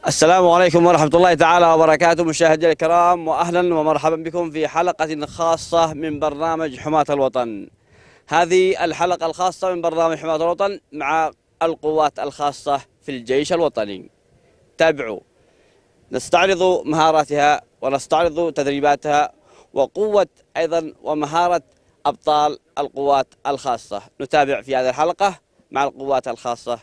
السلام عليكم ورحمة الله تعالى وبركاته مشاهدينا الكرام، وأهلا ومرحبا بكم في حلقة خاصة من برنامج حماة الوطن. هذه الحلقة الخاصة من برنامج حماة الوطن مع القوات الخاصة في الجيش الوطني. تابعوا، نستعرض مهاراتها ونستعرض تدريباتها وقوة أيضا ومهارة أبطال القوات الخاصة. نتابع في هذه الحلقة مع القوات الخاصة.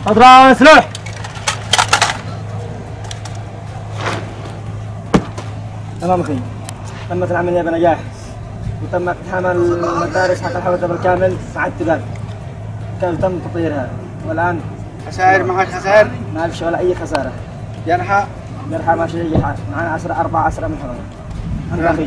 اضرب مسلوح. تمام اخي، تمت العمليه بنجاح وتم اقتحام المدارس حق الحوزه بالكامل مع التباب. تم تطهيرها والان خسائر معك خسائر؟ ما فيش ولا اي خساره. جرحى؟ جرحى ما شيء حال، معنا 4 أسرى من حرم. انا اخي.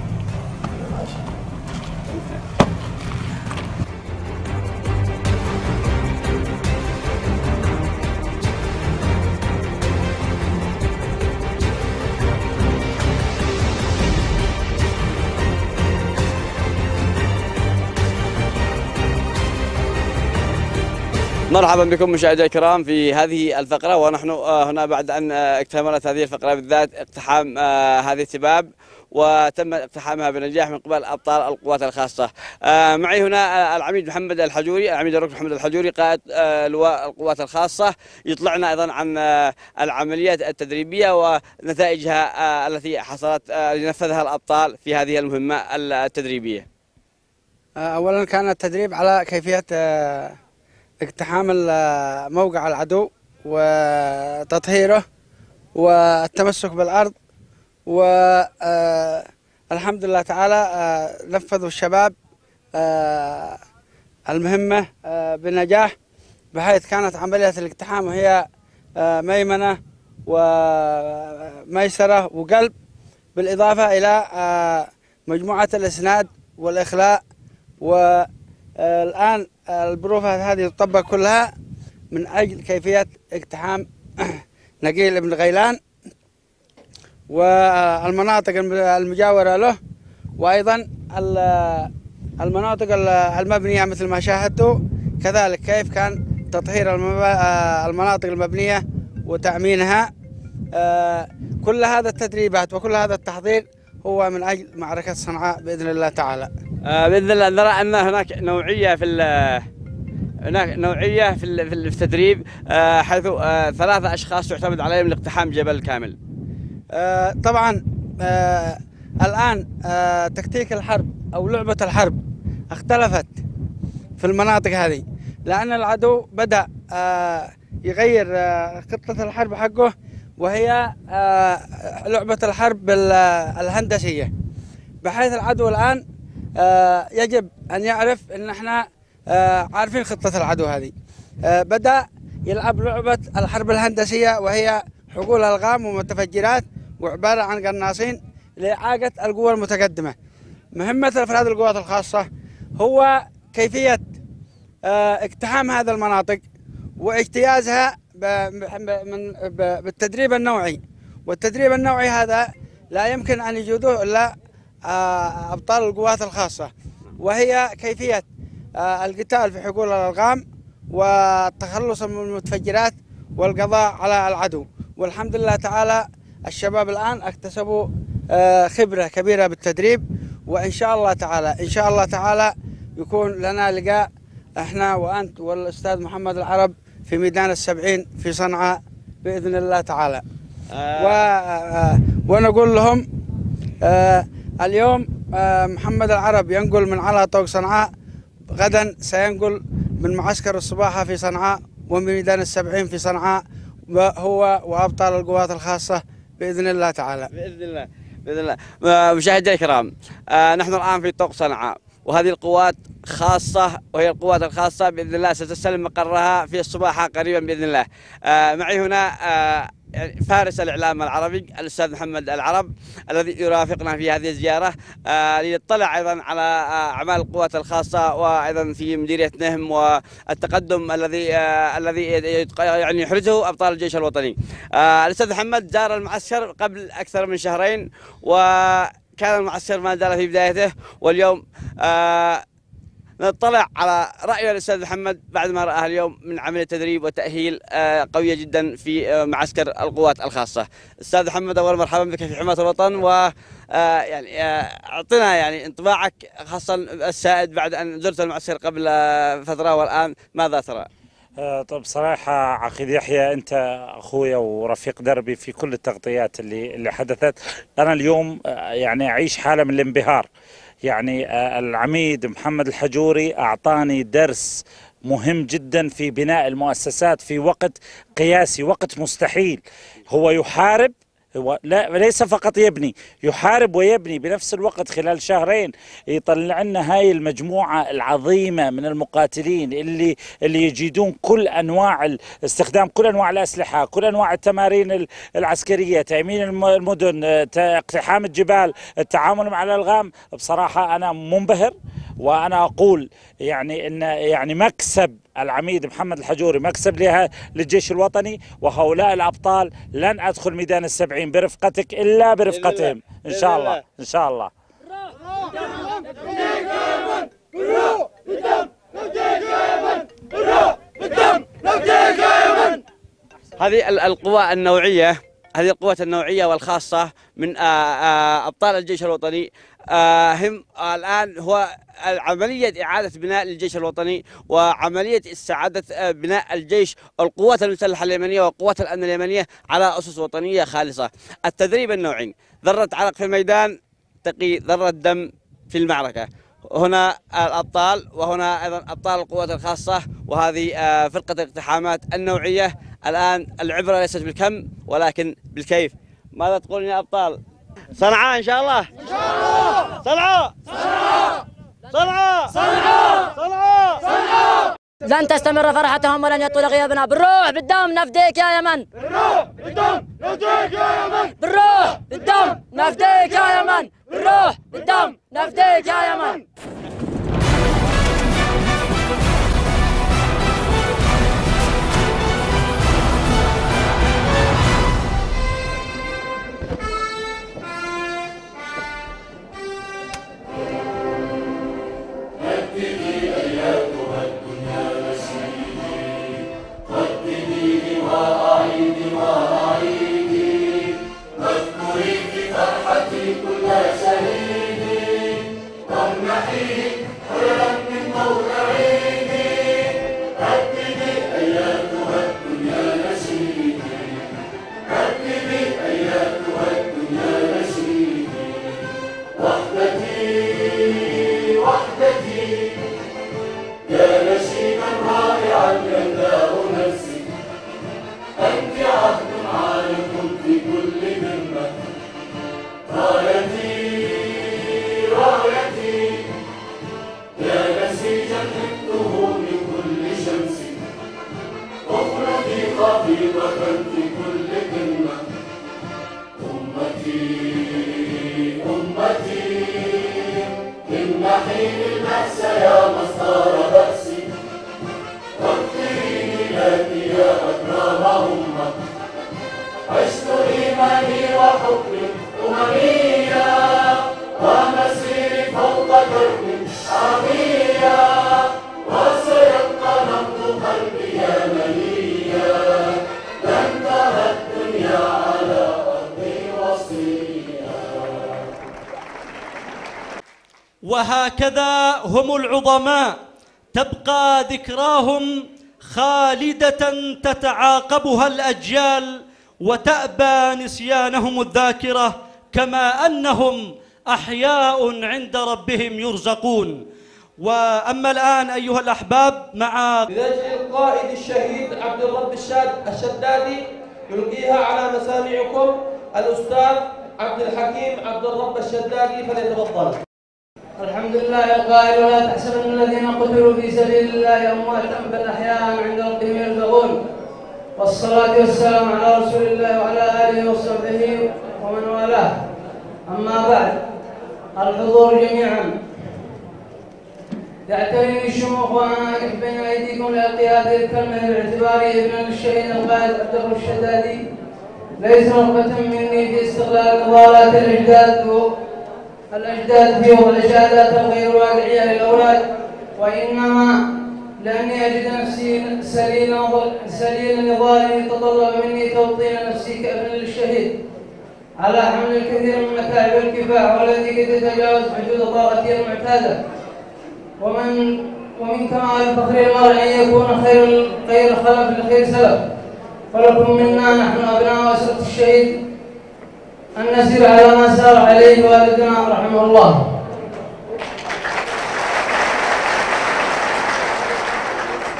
مرحبا بكم مشاهدينا الكرام في هذه الفقرة، ونحن هنا بعد أن اكتملت هذه الفقرة بالذات اقتحام هذه التباب، وتم اقتحامها بنجاح من قبل أبطال القوات الخاصة. معي هنا العميد محمد الحجوري، العميد الركن محمد الحجوري قائد لواء القوات الخاصة، يطلعنا أيضا عن العمليات التدريبية ونتائجها التي حصلت لنفذها الأبطال في هذه المهمة التدريبية. أولا كان التدريب على كيفية اقتحام موقع العدو وتطهيره والتمسك بالأرض، والحمد لله تعالى نفذوا الشباب المهمة بنجاح، بحيث كانت عملية الاقتحام وهي ميمنة وميسرة وقلب، بالإضافة إلى مجموعة الإسناد والإخلاء. والآن البروفات هذه تطبق كلها من أجل كيفية اقتحام نقيل بن غيلان والمناطق المجاورة له، وأيضا المناطق المبنية مثل ما شاهدتوا، كذلك كيف كان تطهير المناطق المبنية وتأمينها. كل هذا التدريبات وكل هذا التحضير هو من أجل معركة صنعاء بإذن الله تعالى. بإذن الله نرى أن هناك نوعية في التدريب، حيث 3 أشخاص يعتمد عليهم لاقتحام جبل كامل. طبعا الآن تكتيك الحرب أو لعبة الحرب اختلفت في المناطق هذه، لأن العدو بدأ يغير خطة الحرب حقه، وهي لعبة الحرب الهندسية، بحيث العدو الآن يجب أن يعرف أن احنا عارفين خطة العدو هذه. بدأ يلعب لعبة الحرب الهندسية، وهي حقول ألغام ومتفجرات وعبارة عن قناصين لإعاقة القوى المتقدمة. مهمة أفراد القوات الخاصة هو كيفية اقتحام هذه المناطق واجتيازها بالتدريب النوعي، والتدريب النوعي هذا لا يمكن أن يجودوه إلا أبطال القوات الخاصة، وهي كيفية القتال في حقول الألغام والتخلص من المتفجرات والقضاء على العدو. والحمد لله تعالى الشباب الآن اكتسبوا خبرة كبيرة بالتدريب، وإن شاء الله تعالى يكون لنا لقاء احنا وأنت والأستاذ محمد العرب في ميدان السبعين في صنعاء بإذن الله تعالى. ونقول لهم اليوم محمد العرب ينقل من على طوق صنعاء، غدا سينقل من معسكر الصباحة في صنعاء ومن ميدان السبعين في صنعاء، هو وأبطال القوات الخاصة بإذن الله تعالى. بإذن الله. مشاهدينا الكرام، نحن الآن في طوق صنعاء، وهذه القوات خاصة، وهي القوات الخاصة بإذن الله ستستلم مقرها في الصباحة قريبا بإذن الله. معي هنا فارس الإعلام العربي الأستاذ محمد العرب، الذي يرافقنا في هذه الزيارة ليطلع أيضا على أعمال القوات الخاصة، وأيضا في مديرية نهم والتقدم الذي يعني يحرزه أبطال الجيش الوطني. الأستاذ محمد زار المعسكر قبل أكثر من شهرين، وكان المعسكر ما زال في بدايته، واليوم نطلع على رأي الأستاذ محمد بعد ما رآه اليوم من عملية تدريب وتأهيل قوية جدا في معسكر القوات الخاصة. أستاذ محمد، أول مرحبا بك في حماة الوطن، و يعني أعطنا يعني انطباعك، خاصة السائد بعد أن زرت المعسكر قبل فترة والآن ماذا ترى؟ طب صراحة عقيد يحيى، أنت أخويا ورفيق دربي في كل التغطيات اللي حدثت. أنا اليوم يعني أعيش حالة من الانبهار. يعني العميد محمد الحجوري أعطاني درس مهم جدا في بناء المؤسسات في وقت قياسي، وقت مستحيل. هو يحارب، ليس فقط يبني، يحارب ويبني بنفس الوقت. خلال شهرين يطلع لنا هاي المجموعة العظيمة من المقاتلين اللي يجيدون كل أنواع استخدام كل أنواع الأسلحة، كل أنواع التمارين العسكرية، تأمين المدن، اقتحام الجبال، التعامل مع الألغام. بصراحة أنا منبهر، وأنا أقول يعني إن مكسب العميد محمد الحجوري مكسب للجيش الوطني، وهؤلاء الأبطال لن أدخل ميدان السبعين برفقتك إلا برفقتهم إن شاء الله. إن شاء الله. هذه القوى النوعية، هذه القوات النوعية والخاصة من أبطال الجيش الوطني. هم الآن هو عملية إعادة بناء للجيش الوطني، وعملية استعادة بناء الجيش، القوات المسلحة اليمنية وقوات الأمن اليمنية على أسس وطنية خالصة. التدريب النوعي، ذرة عرق في الميدان تقي ذرة دم في المعركة. هنا الأبطال، وهنا أيضا أبطال القوات الخاصة، وهذه فرقة الاقتحامات النوعية. الآن العبرة ليست بالكم ولكن بالكيف. ماذا تقولون يا أبطال؟ صنعاء إن شاء الله. إن شاء الله. صنعاء. صنعاء. صنعاء. صنعاء. صنعاء. صنعاء. لن تستمر فرحتهم ولن يطول غيابنا. بالروح بالدم نفديك يا يمن. بالروح بالدم نفديك يا يمن. بالروح بالدم نفديك يا يمن. بالروح بالدم نفديك يا يمن. وهكذا هم العظماء، تبقى ذكراهم خالدة تتعاقبها الأجيال وتأبى نسيانهم الذاكرة، كما أنهم أحياء عند ربهم يرزقون. وأما الآن أيها الأحباب مع لأجل القائد الشهيد عبد الرب الشدادي يلقيها على مسامعكم الأستاذ عبد الحكيم عبد الرب الشدادي، فليتفضل. الحمد لله القائل لا تحسبن الذين قتلوا في سبيل الله أمواتا بل أحياء عند ربهم يرزقون. والصلاة والسلام على رسول الله وعلى آله وصحبه ومن والاه. أما بعد، الحضور جميعا، يعتريني الشموخ وأنا أقف بين أيديكم لألقي هذه الكلمة باعتباري ابن الشهيد القائد عبد الرب الشدادي، ليس رغبة مني في استغلال نضالات الأجداد فيهم والإشادات الغير واقعية للأولاد، وإنما لأني أجد نفسي سليل نضال يتطلب مني توطين نفسي كابن للشهيد على حمل الكثير من متاعب الكفاح والتي قد تتجاوز حدود طاقتي المعتادة. ومن كمال فخر المرء أن يكون خير خلف لخير سلف، ولكم منا نحن أبناء أسرة الشهيد أن نسير على ما سار عليه والدنا رحمه الله.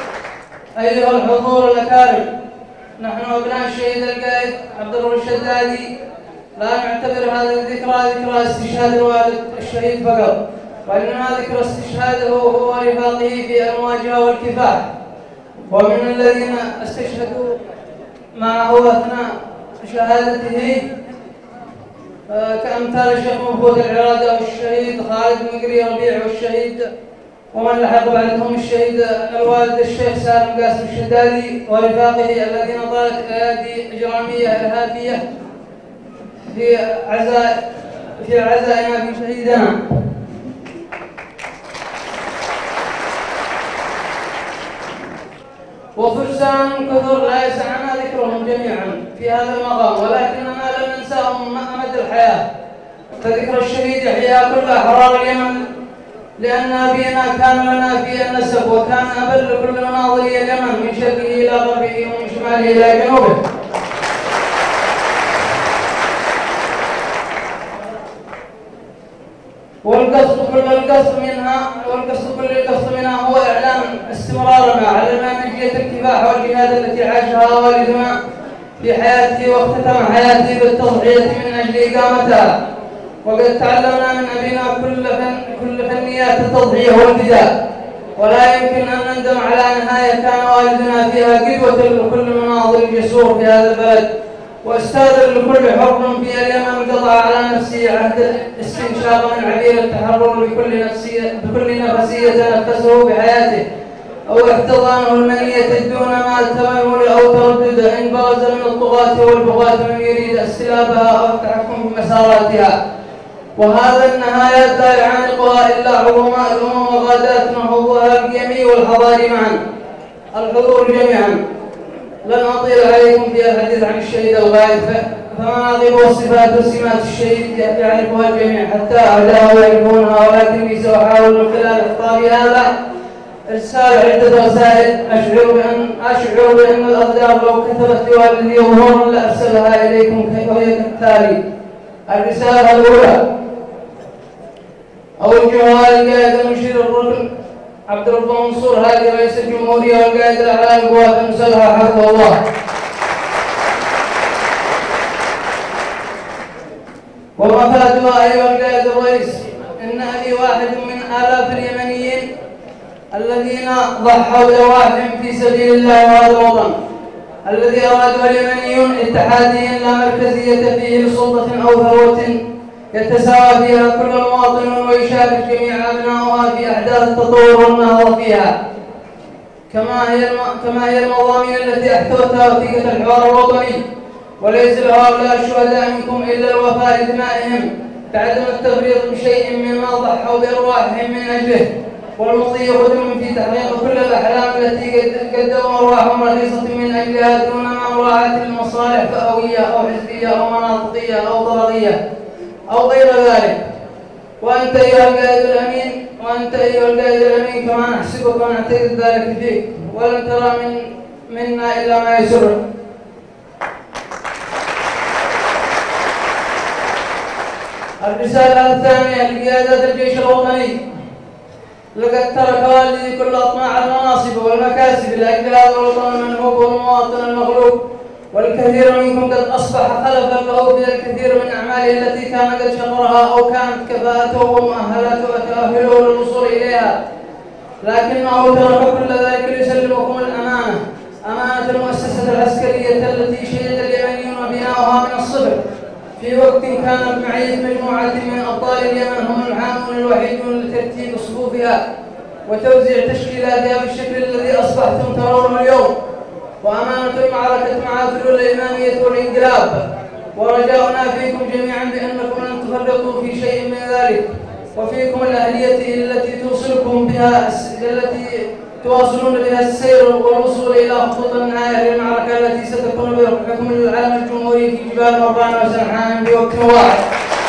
أيها الحضور الأكارم، نحن أبناء الشهيد القائد عبد الرب الشدادي لا نعتبر هذه الذكرى ذكرى استشهاد الوالد الشهيد فقط، وإنما ذكرى استشهاده هو ورفاقه في المواجهة والكفاح، ومن الذين استشهدوا معه أثناء شهادته كأمثال الشيخ مبهوت العرادة والشهيد خالد مقري ربيع والشهيد ومن لحق بعدهم الشهيد الوالد الشيخ سالم قاسم الشدادي ورفاقه الذين طالت أيادي إجرامية إرهابية في عزائنا في شهيدنا. وفرسان كثر لا يسعنا ذكرهم جميعا في هذا المقام، ولكننا لم ننساهم مدى الحياة، فذكر الشهيد يحيى كل أحرار اليمن، لأن أبينا كان لنا في النسب، وكان أبل كل مناظري اليمن من شرقه إلى غربه ومن شماله إلى جنوبه. والقصد كل القصد منها هو إعلان استمرارنا على منهجية الكفاح والجهاد التي عاشها والدنا في حياته واختتم حياته بالتضحية من أجل إقامتها، وقد تعلمنا من أبينا كل فنيات التضحية والفداء، ولا يمكن أن نندم على نهاية كان والدنا فيها قدوة لكل مناضل جسور في هذا البلد، واستاذن لكل حر في اليمن قضى على نفسه عهد الاستنشاق من عبير التحرر بكل نفسية نفسه بحياته، أو احتضانه المنية دون ما تميل أو تردد إن برز من الطغاة والبغاة من يريد استلابها أو التحكم بمساراتها. وهذا النهايات لا يعانقها إلا عظماء الأمم وغادات نهوضها القيمي والحضاري معا. الحضور جميعا، لن أطيل عليكم في الحديث عن الشهيد الغائب، فمناقب وصفات وسمات الشهيد يعرفها الجميع حتى أعداءه يعرفونها، ولكني سأحاول من خلال خطاب هذا إرسال عدة رسائل أشعر بأن الأقدار لو كتبت لوالدي ظهورا لأرسلها إليكم وهي كالتالي. الرسالة الأولى أوجهها للقائد المشير الركن عبد الرب منصور هادي رئيس الجمهورية والقائد الأعلى للقوات المسلحة حفظه الله. ومفادها أيها القائد الرئيس، إن أبي واحد من آلاف اليمنيين الذين ضحوا بأرواحهم في سبيل الله وهذا الوطن الذي أراده اليمنيون اتحاديا لا مركزية فيه لسلطة أو ثروة يتساوى فيها كل مواطن ويشارك جميع أبنائها في أحداث التطور والنهضة فيها، كما هي المضامين التي احتوتها وثيقة الحوار الوطني. وليس لهؤلاء الشهداء منكم إلا الوفاء بدمائهم بعدم التفريط بشيء مما ضحوا بأرواحهم من أجله، والمضي قدم في تحقيق كل الأحلام التي قدموا أرواحهم رخيصة من أجلها دون ما مراعاة المصالح فئوية أو حزبية أو مناطقية أو طبقية أو غير ذلك. وأنت أيها القائد الأمين كما نحسبك ونعتقد ذلك فيك، ولن ترى منا إلا ما يسرك. الرسالة الثانية لقيادة الجيش الوطني، لقد ترك والدي كل أطماع المناصب والمكاسب لأجل هذا الوطن المنهوب والمواطن المغلوب، والكثير منكم قد أصبح خلفا له في الكثير من أعماله التي كان قد شطرها أو كانت كفاءته ومؤهلاته وتأهله للوصول إليها، لكنه ترك كل ذلك ليسلمكم الأمانة، أمانة المؤسسة العسكرية التي شهد اليمنيون بناؤها من الصفر في وقت كانت معية مجموعة من أبطال اليمن هم العامون الوحيدون لترتيب صفوفها وتوزيع تشكيلاتها بالشكل الذي أصبحتم ترونه اليوم. وأمانة المعركة مع فلول الإمامية والانقلاب، ورجاؤنا فيكم جميعا بأنكم لن تفرطوا في شيء من ذلك، وفيكم الأهلية التي تواصلون بها السير والوصول إلى خطوط النهاية للمعركة التي ستكون بحكم العلم الجمهوري في جبال مروان وسرحان بوقت واحد.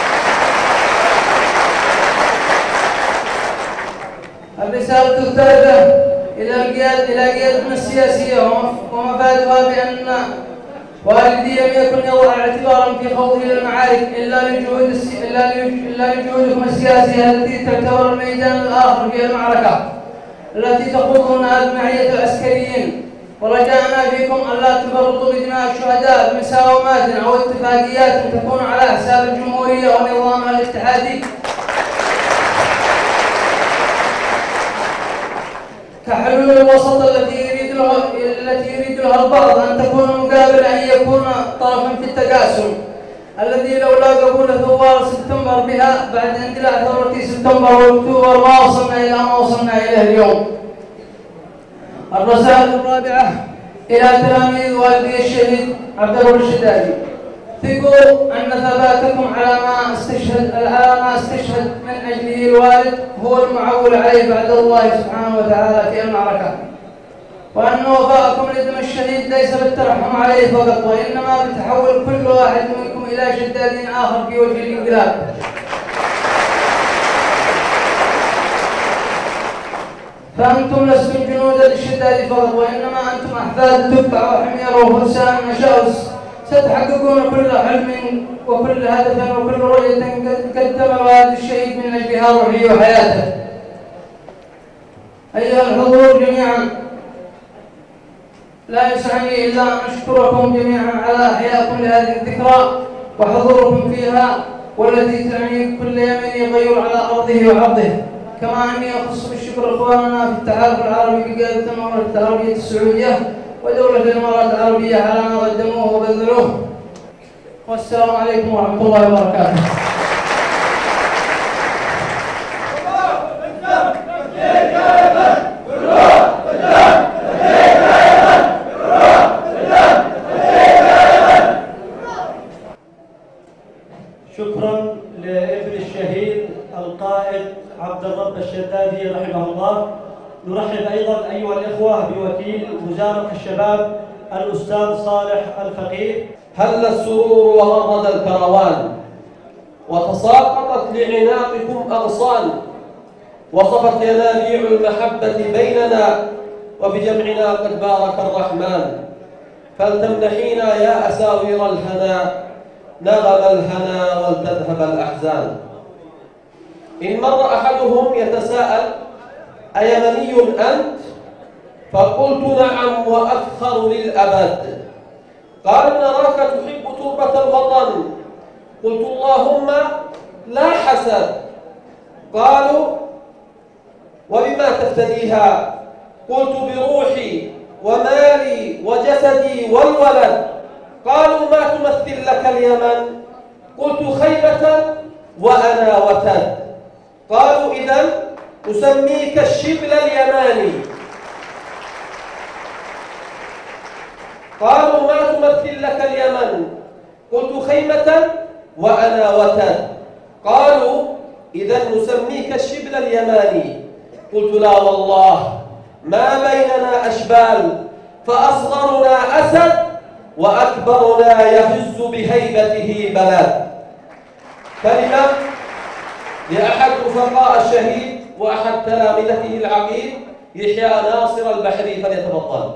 الرسالة الثالثة إلى قيادتنا السياسية ومفادها بأن والدي لم يكن يضع اعتبارا في خوضه للمعارك إلا لجهودكم السياسية التي تعتبر الميدان الآخر في المعركة التي تخوضونها بمعية العسكريين، ورجعنا فيكم ألا تفرطوا بدماء الشهداء بمساومات أو اتفاقيات تكون على حساب الجمهورية ونظامها الاتحادي كحلول الوسط التي يريد لها البعض أن تكون مقابل أن يكون طرفا في التقاسم الذي لولا قبول ثوار سبتمبر بها بعد اندلاع ثورة سبتمبر واكتوبر ما وصلنا إلى ما وصلنا إليه اليوم. الرسالة الرابعة إلى تلاميذ والدي الشهيد عبد الرب الشدادي: ثقوا أن ثباتكم على ما استشهد من أجله الوالد هو المعول عليه بعد الله سبحانه وتعالى في المعركة، وأن وفاءكم لدم الشهيد ليس بالترحم عليه فقط وإنما بتحول كل واحد منكم إلى شداد آخر في وجه الانقلاب. فأنتم لستم جنودا للشداد فقط وإنما أنتم أحفاد تبع وحمير وفرسان نشاوس ستحققون كل حلم وكل هدف وكل رؤية قدم الوالد الشهيد من أجلها روحه وحياته. أيها الحضور جميعا، لا يسعني إلا أن أشكركم جميعا على إحيائكم لهذه الذكرى وحضوركم فيها والتي تعني كل يمن يغير على أرضه وعرضه، كما أني أخص بالشكر إخواننا في التحالف العربي بقيادة المملكة العربية السعودية ودولة الإمارات العربية على ما قدموه وبذلوه. والسلام عليكم ورحمة الله وبركاته. شكرا لابن الشهيد القائد عبد الرب الشدادي رحمه الله. نرحب أيضا أيها الإخوة بوكيل وزارة الشباب الأستاذ صالح الفقيه. هل السرور وغرد الكروان وتساقطت لعناقكم أغصان، وصفت ينابيع المحبة بيننا وبجمعنا قد بارك الرحمن، فلتمنحينا يا أساور الهنا نغم الهنا ولتذهب الأحزان. إن مر أحدهم يتساءل أيمني أنت؟ فقلت نعم وأفخر للأبد. قالوا نراك تحب تربة الوطن. قلت اللهم لا حسد. قالوا وبما تفتديها؟ قلت بروحي ومالي وجسدي والولد. قالوا ما تمثل لك اليمن؟ قلت خيبة وأنا وتد. قالوا إذن أسميك الشبل اليماني. قالوا ما تمثل لك اليمن؟ قلت خيمة وأنا وتد. قالوا إذن نسميك الشبل اليماني. قلت لا والله ما بيننا أشبال، فأصغرنا أسد وأكبرنا يهز بهيبته بلد. كلمة لأحد رفقاء الشهيد وأحد تلامذته العقيد يحيى ناصر البحري، فليتفضل.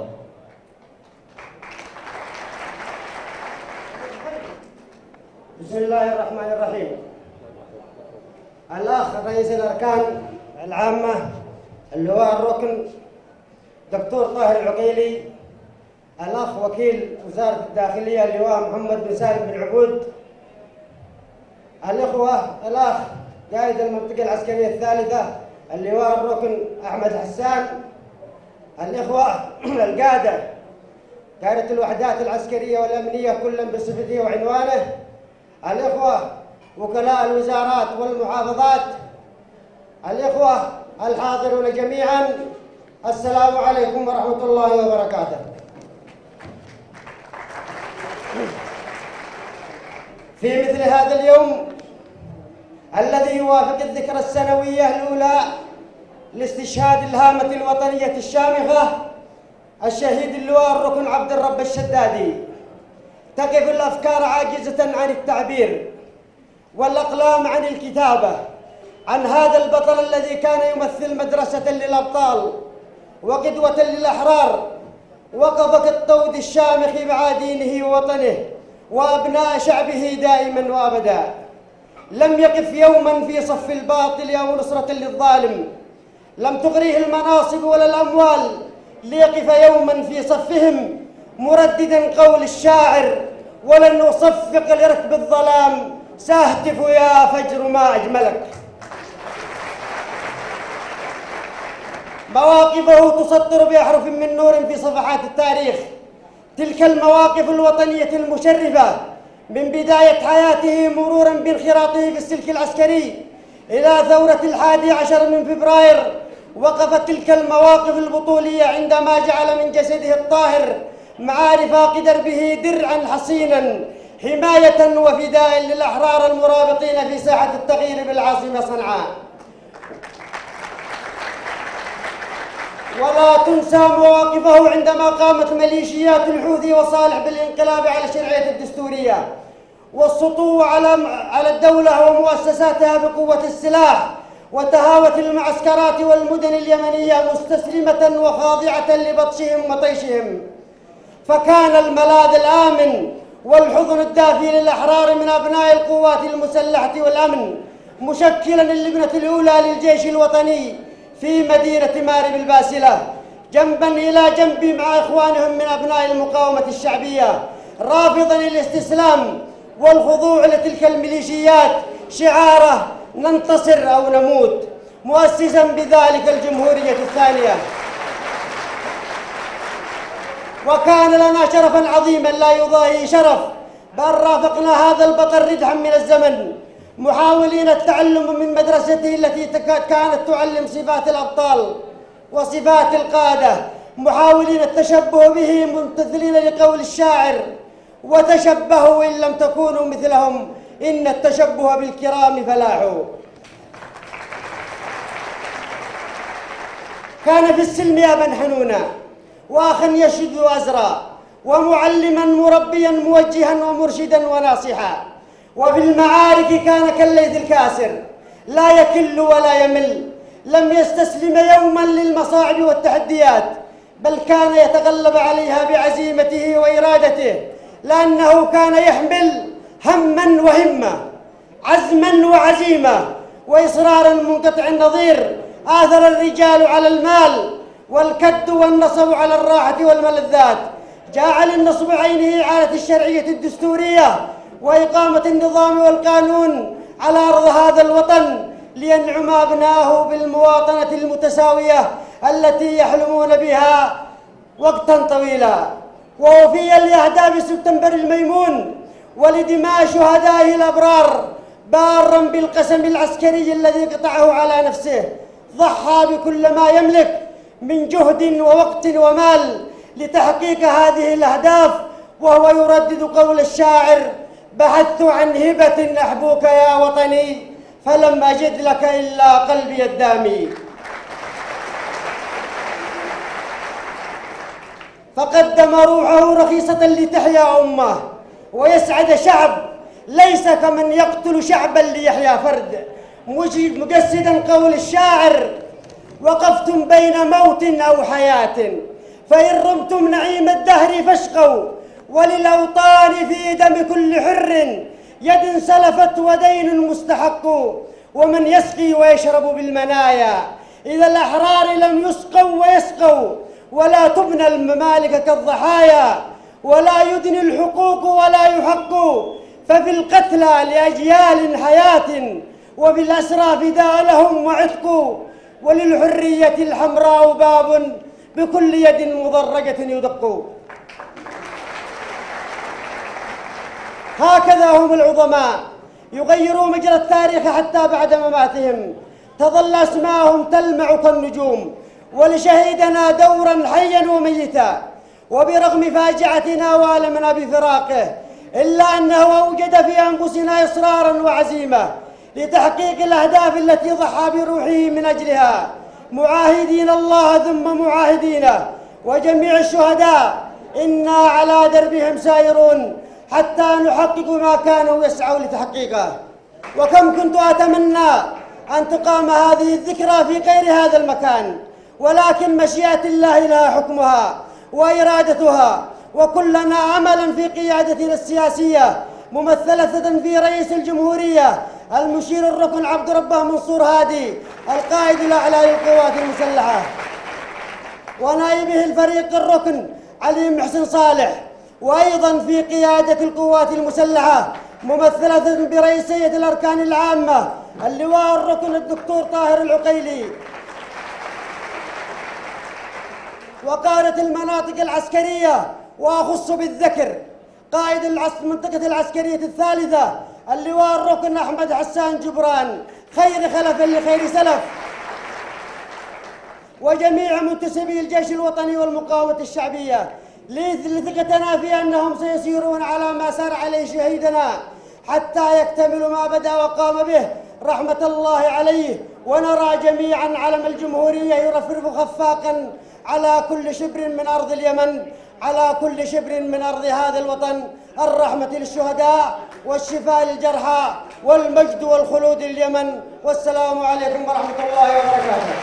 بسم الله الرحمن الرحيم. الأخ رئيس الأركان العامة اللواء الركن دكتور طاهر العقيلي، الأخ وكيل وزارة الداخلية اللواء محمد بن سالم بن عبود، الأخوة الأخ قائد المنطقة العسكرية الثالثة اللواء الركن أحمد حسان، الإخوة القادة قادة الوحدات العسكرية والأمنية كلا بصفته وعنوانه، الإخوة وكلاء الوزارات والمحافظات، الإخوة الحاضرون جميعا، السلام عليكم ورحمة الله وبركاته. في مثل هذا اليوم الذي يوافق الذكرى السنوية الأولى لاستشهاد الهامة الوطنية الشامخة الشهيد اللواء الركن عبد الرب الشدادي، تقف الأفكار عاجزة عن التعبير والأقلام عن الكتابة عن هذا البطل الذي كان يمثل مدرسة للأبطال وقدوة للأحرار، وقف كالطود الشامخ مع دينه ووطنه وأبناء شعبه دائما وأبدا. لم يقف يوما في صف الباطل أو نصرة للظالم، لم تغريه المناصب ولا الأموال، ليقف يوما في صفهم مرددا قول الشاعر: ولن أصفق لركب الظلام سأهتف يا فجر ما أجملك. مواقفه تسطر بأحرف من نور في صفحات التاريخ، تلك المواقف الوطنية المشرفة من بداية حياته مرورا بانخراطه في السلك العسكري إلى ثورة 11 من فبراير. وقفت تلك المواقف البطولية عندما جعل من جسده الطاهر مع رفاق دربه درعا حصينا حماية وفداء للأحرار المرابطين في ساحة التغيير بالعاصمة صنعاء. ولا تنسى مواقفه عندما قامت ميليشيات الحوثي وصالح بالانقلاب على الشرعية الدستورية والسطو على الدولة ومؤسساتها بقوة السلاح، وتهاوت المعسكرات والمدن اليمنية مستسلمة وخاضعة لبطشهم وطيشهم. فكان الملاذ الآمن والحضن الدافي للأحرار من أبناء القوات المسلحة والأمن، مشكلا اللبنة الأولى للجيش الوطني في مدينة مارب الباسلة، جنبا إلى جنب مع إخوانهم من أبناء المقاومة الشعبية، رافضا الاستسلام والخضوع لتلك الميليشيات شعاره: ننتصر أو نموت، مؤسسا بذلك الجمهورية الثانية. وكان لنا شرفا عظيما لا يضاهي شرف بل رافقنا هذا البطل ردحا من الزمن، محاولين التعلم من مدرسته التي كانت تعلم صفات الأبطال وصفات القادة، محاولين التشبه به ممتثلين لقول الشاعر: وتشبهوا إن لم تكونوا مثلهم إن التشبه بالكرام فلاح. كان في السلم أبا حنونا وأخا يشد أزرا ومعلما مربيا موجها ومرشدا وناصحا، وفي المعارك كان كالليث الكاسر لا يكل ولا يمل، لم يستسلم يوما للمصاعب والتحديات بل كان يتغلب عليها بعزيمته وإرادته، لأنه كان يحمل هما وهمة، عزما وعزيمة وإصرارا منقطع النظير. آثر الرجال على المال والكد والنصب على الراحة والملذات، جعل النصب عينه إعادة الشرعية الدستورية وإقامة النظام والقانون على أرض هذا الوطن لينعم أبناؤه بالمواطنة المتساوية التي يحلمون بها وقتا طويلا. ووفيا لأهداف سبتمبر الميمون ولدماء شهدائه الأبرار، بارا بالقسم العسكري الذي قطعه على نفسه، ضحى بكل ما يملك من جهد ووقت ومال لتحقيق هذه الأهداف، وهو يردد قول الشاعر: بحثت عن هبة أحبوك يا وطني فلم أجد لك إلا قلبي الدامي. فقدم روحه رخيصة لتحيا أمة ويسعد شعب، ليس كمن يقتل شعبا ليحيا فرد، مجسدا قول الشاعر: وقفتم بين موت أو حياة فإن رمتم نعيم الدهر فاشقوا، وللأوطان في دم كل حر يد سلفت ودين مستحق، ومن يسقي ويشرب بالمنايا إذا الأحرار لم يسقوا ويسقوا، ولا تبنى الممالك كالضحايا ولا يدني الحقوق ولا يحق، ففي القتلى لأجيال حياة وفي الأسرى فداء لهم وعتق، وللحرية الحمراء باب بكل يد مضرقة يدق. هكذا هم العظماء، يغيروا مجرى التاريخ حتى بعد مماتهم تظل أسماءهم تلمع كالنجوم. ولشهيدنا دورا حيا وميتا، وبرغم فاجعتنا وألمنا بفراقه إلا أنه أوجد في أنفسنا إصرارا وعزيمة لتحقيق الأهداف التي ضحى بروحه من أجلها، معاهدين الله ثم معاهدينه وجميع الشهداء إنا على دربهم سائرون حتى نحقق ما كانوا يسعوا لتحقيقه. وكم كنت أتمنى أن تقام هذه الذكرى في غير هذا المكان، ولكن مشيئة الله لها حكمها وإرادتها، وكلنا عملا في قيادتنا السياسية ممثلة في رئيس الجمهورية المشير الركن عبد ربه منصور هادي القائد الأعلى للقوات المسلحة. ونائبه الفريق الركن علي محسن صالح، وأيضا في قيادة القوات المسلحة ممثلة برئيسية الأركان العامة اللواء الركن الدكتور طاهر العقيلي، وقادة المناطق العسكرية، وأخص بالذكر قائد المنطقة العسكرية الثالثة اللواء الركن أحمد حسان جبران، خير خلف لخير سلف، وجميع منتسبي الجيش الوطني والمقاومة الشعبية، لثقتنا في أنهم سيسيرون على ما سار عليه شهيدنا حتى يكتمل ما بدأ وقام به رحمة الله عليه، ونرى جميعا علم الجمهورية يرفرف خفاقا على كل شبر من أرض اليمن، على كل شبر من أرض هذا الوطن، الرحمة للشهداء والشفاء للجرحى والمجد والخلود لليمن، والسلام عليكم ورحمة الله وبركاته.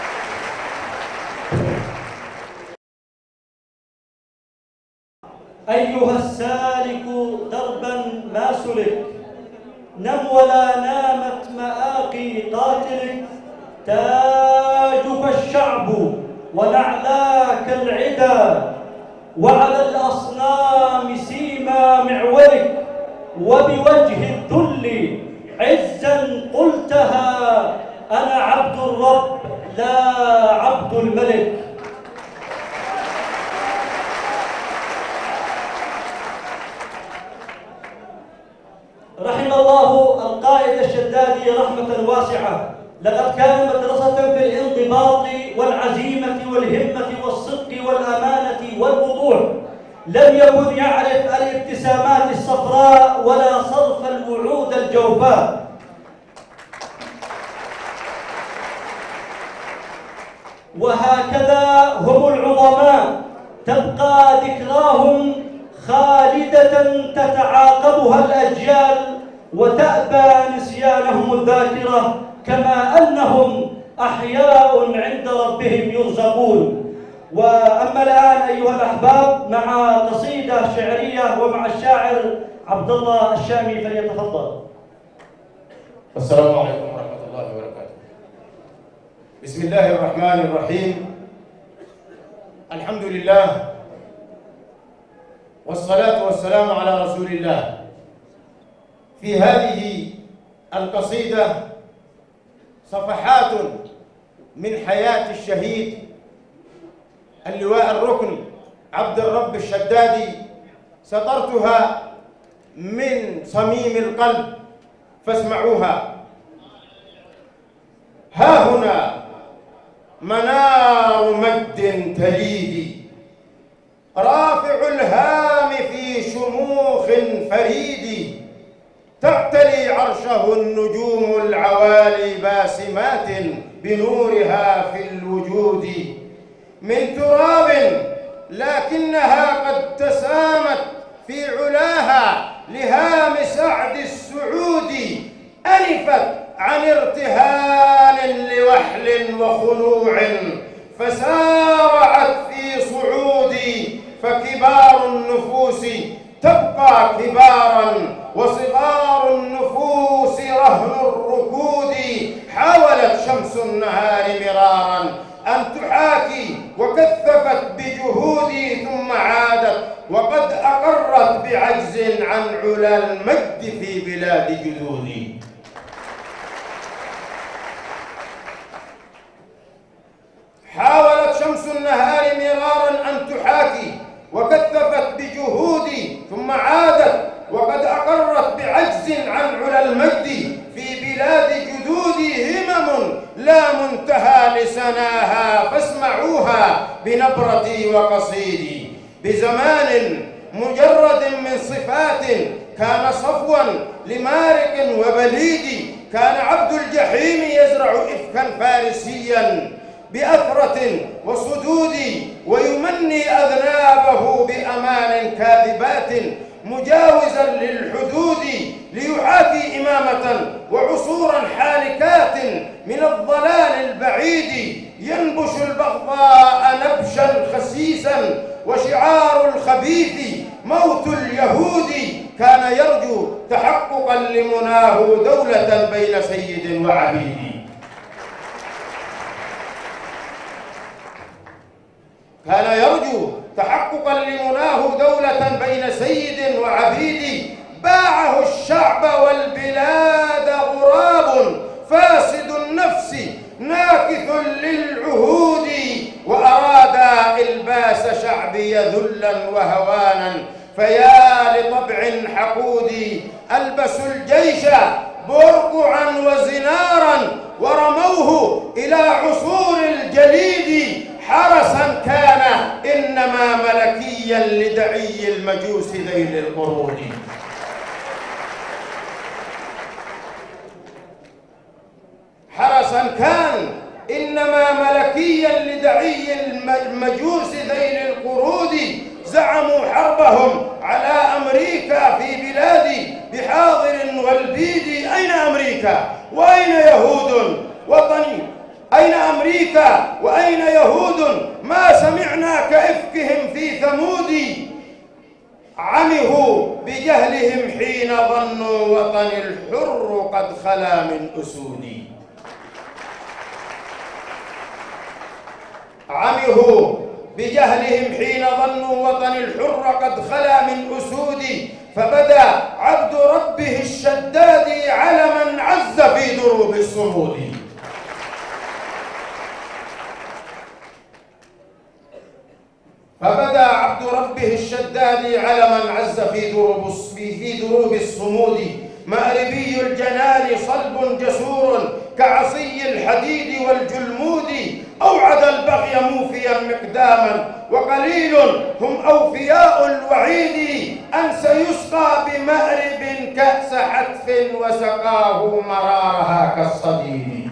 أيها السالك دربا ما سلك، نم ولا نامت مآقي قاتلك، تاجك الشعب ونعلاك العدا، وعلى الأصنام سيما معولك، وبوجه الذل عزا قلتها أنا عبد الرب لا عبد الملك. رحم الله القائد الشدادي رحمة واسعة، لقد كان مدرسة في الانضباط والعزيمة والهمة والصدق والأمانة والوضوح، لم يكن يعرف الابتسامات الصفراء ولا صرف الوعود الجوفاء. وهكذا هم العظماء، تبقى ذكراهم خالدة تتعاقبها الأجيال وتأبى نسيانهم الذاكرة، كما أنهم أحياء عند ربهم يرزقون. وأما الآن أيها الأحباب مع قصيدة شعرية ومع الشاعر عبد الله الشامي، فليتفضل. السلام عليكم ورحمة الله وبركاته. بسم الله الرحمن الرحيم. الحمد لله والصلاة والسلام على رسول الله. في هذه القصيدة صفحات من حياة الشهيد اللواء الركن عبد الرب الشدادي، سطرتها من صميم القلب فاسمعوها. ها هنا منار مجد تليدي، رافع الهام في شموخ فريد، تعتلي عرشه النجوم العوالي باسمات بنورها في الوجود، من تراب لكنها قد تسامت في علاها لهام سعد السعود، أنفت عن ارتهان لوحل وخنوع فسارعت في صعود، فكبار النفوس تبقى كبارا وصغار النفوس رهن الركود. حاولت شمس النهار مرارا أن تحاكي وكثفت بجهود، ثم عادت وقد أقرت بعجز عن علا المجد في بلاد جدود. حاولت شمس النهار مرارا أن تحاكي وكثفت بجهود، ثم عادت وقد أقرت بعجز عن علا المجد في بلاد جدود. همم لا منتهى لسناها فاسمعوها بنبرتي وقصيدي. بزمان مجرد من صفات كان صفوا لمارق وبليد، كان عبد الجحيم يزرع إفكا فارسيا بأثرة وصدود، ويمني أذنابه بأمان كاذبات مجاوزا للحدود، ليحاكي إمامة وعصورا حالكات من الضلال البعيد، ينبش البغضاء نبشا خسيسا وشعار الخبيث موت اليهود، كان يرجو تحققا لمناه دولة بين سيد وعبيد. كان يرجو تحققا لمناه دولة بين سيد وعبيد، باعه الشعب والبلاد غراب فاسد النفس ناكث للعهود، وأراد إلباس شعبي ذلا وهوانا، فيا لطبع حقود. ألبسوا الجيش برقعا وزنارا ورموه إلى عصور الجليد، حرسا كان إنما ملكيا لدعي المجوس ذيل القرود. حرسا كان إنما ملكيا لدعي المجوس ذيل القرود، زعموا حربهم على أمريكا في بلادي بحاضر والبيد. أين أمريكا وأين يهود وطني؟ أين أمريكا وأين يهود؟ ما سمعنا كإفكهم في ثمود. عمهوا بجهلهم حين ظنوا وطن الحر قد خلا من أسود. عمهوا بجهلهم حين ظنوا وطن الحر قد خلا من أسود، فبدا عبد ربه الشداد علما عز في دروب الصمود. فبدا عبد ربه الشداد علما عز في دروب الصمود. مأربي الجنان صلب جسور كعصي الحديد والجلمود، أوعد البغي موفيا مقداما، وقليل هم أوفياء الوعيد، أن سيسقى بمأرب كأس حتف وسقاه مرارها كالصديد.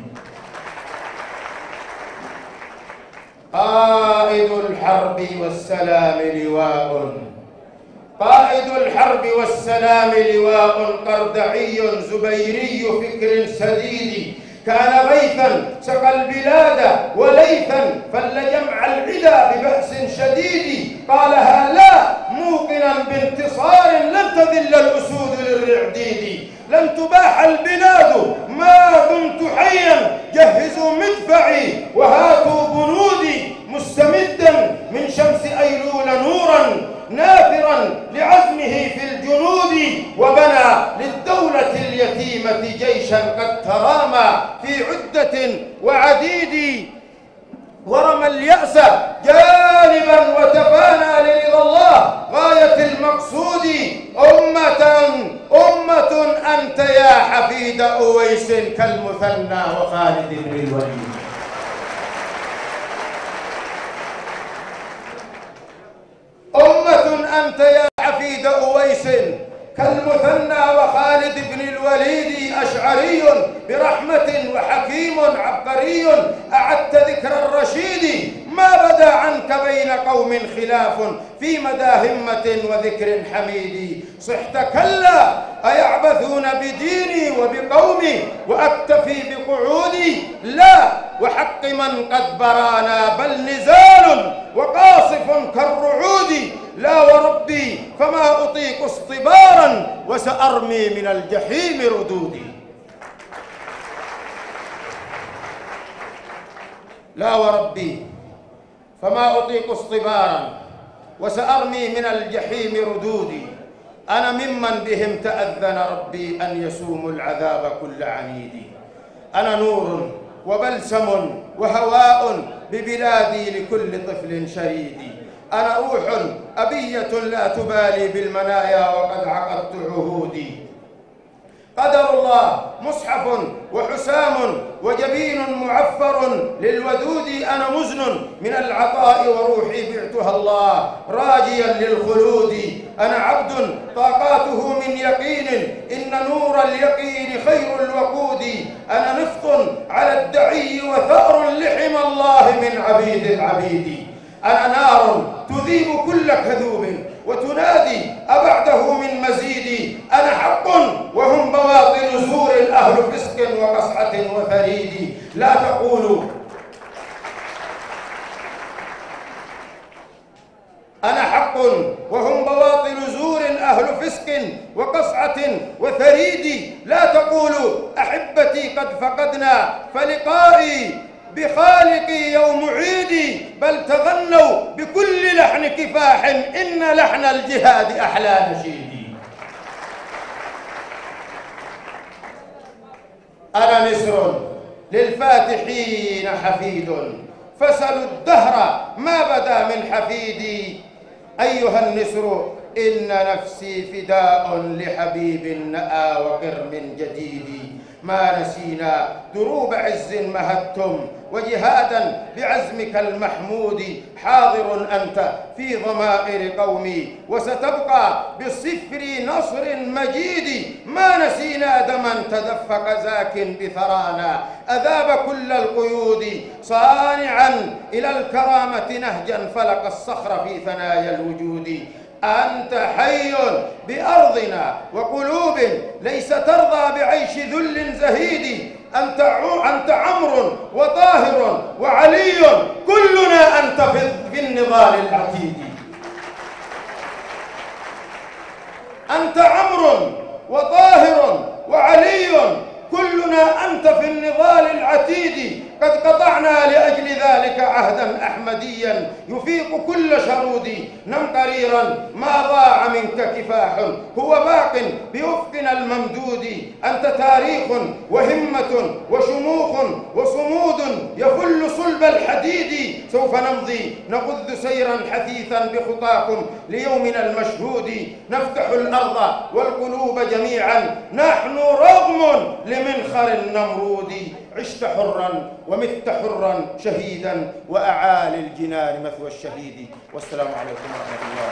قائد الحرب والسلام لواء، قائد الحرب والسلام لواء قردعي زبيري فكر سديد، كان غيثا سقى البلاد وليثا فل جمع العدا ببأس شديد، قالها لا موقنا بانتصار لن تذل الأسود للرعديد، لن تباح البلاد ما دمت حيا، جهزوا مدفعي وهاتوا بنودي، مستمدا من شمس أيلول نورا نافرا لعزمه في الجنود، وبنى للدولة اليتيمة جيشا قد ترامى في عدة وعديد، ورمى اليأس جانبا وتفانى لرضا الله غاية المقصود. أمة أنت يا حفيد أويس كالمثنى وخالد بن الوليد. أمة أنت يا حفيد أويس كالمثنى وخالد بن الوليد، أشعري برحمة وحكيم عبقري، أعدت ذكر الرشيد، ما بدا عنك بين قوم خلاف في مدى همة وذكر حميد. صحت كلا أيعبثون بديني وبقومي وأكتفي بقعودي، لا وحق من قد برانا بل نزال وقاصف كالرعود، لا وربي فما أطيق اصطبارا وسأرمي من الجحيم ردودي. لا وربي فما أطيق اصطبارا وسأرمي من الجحيم ردودي، أنا ممن بهم تأذن ربي أن يسوم العذاب كل عنيد. أنا نور وبلسم وهواء ببلادي لكل طفل شريد، أنا روح أبية لا تبالي بالمنايا وقد عقدت عهودي. قدر الله مصحف وحسام وجبين معفر للودود، أنا مزن من العطاء وروحي بعتها الله راجيا للخلود. أنا عبد طاقاته من يقين إن نور اليقين خير الوقود، أنا نفط على الدعي وثأر لحم الله من عبيد العبيد. أنا نار تذيب كل كذوب وتنادي أبعده من مزيد، أنا حق وهم بواطن زور أهل فسق وقصعة وثريد. لا تقولوا أنا حق وهم بواطن زور أهل فسق وقصعة وثريد، لا تقولوا أحبتي قد فقدنا فلقائي بخالقي يوم عيدي، بل تغنوا بكل لحن كفاح، إن لحن الجهاد أحلى نشيدي. أنا نسر للفاتحين حفيد، فسلوا الدهر ما بدا من حفيدي. أيها النسر إن نفسي فداء لحبيب نأى وكرم جديد. ما نسينا دروب عز مهدتم، وجهادا بعزمك المحمود. حاضر أنت في ضمائر قومي، وستبقى بالصفر نصر مجيد. ما نسينا دما تدفق زاك بثرانا، أذاب كل القيود. صانعا إلى الكرامة نهجا فلق الصخر في ثنايا الوجود. أنت حي بأرضنا وقلوب ليس ترضى بعيش ذل زهيد. أنت عمرو وطاهر وعلي، كلنا أنت في النضال العتيد. أنت عمرو وطاهر وعلي، كلنا أنت في النضال العتيد. قد قطعنا لأجل ذلك عهدا أحمديا يفيق كل شرود. نم قريرا ما ضاع منك كفاح، هو باق بأفقنا الممدود. أنت تاريخ وهمة وشموخ وصمود يفل صلب الحديد. سوف نمضي نغذ سيرا حثيثا بخطاكم ليومنا المشهود. نفتح الأرض والقلوب جميعا، نحن رغم لمنخر النمرود. عشت حرا ومت حرا شهيدا، وأعالي الجنان مثوى الشهيد. والسلام عليكم ورحمة الله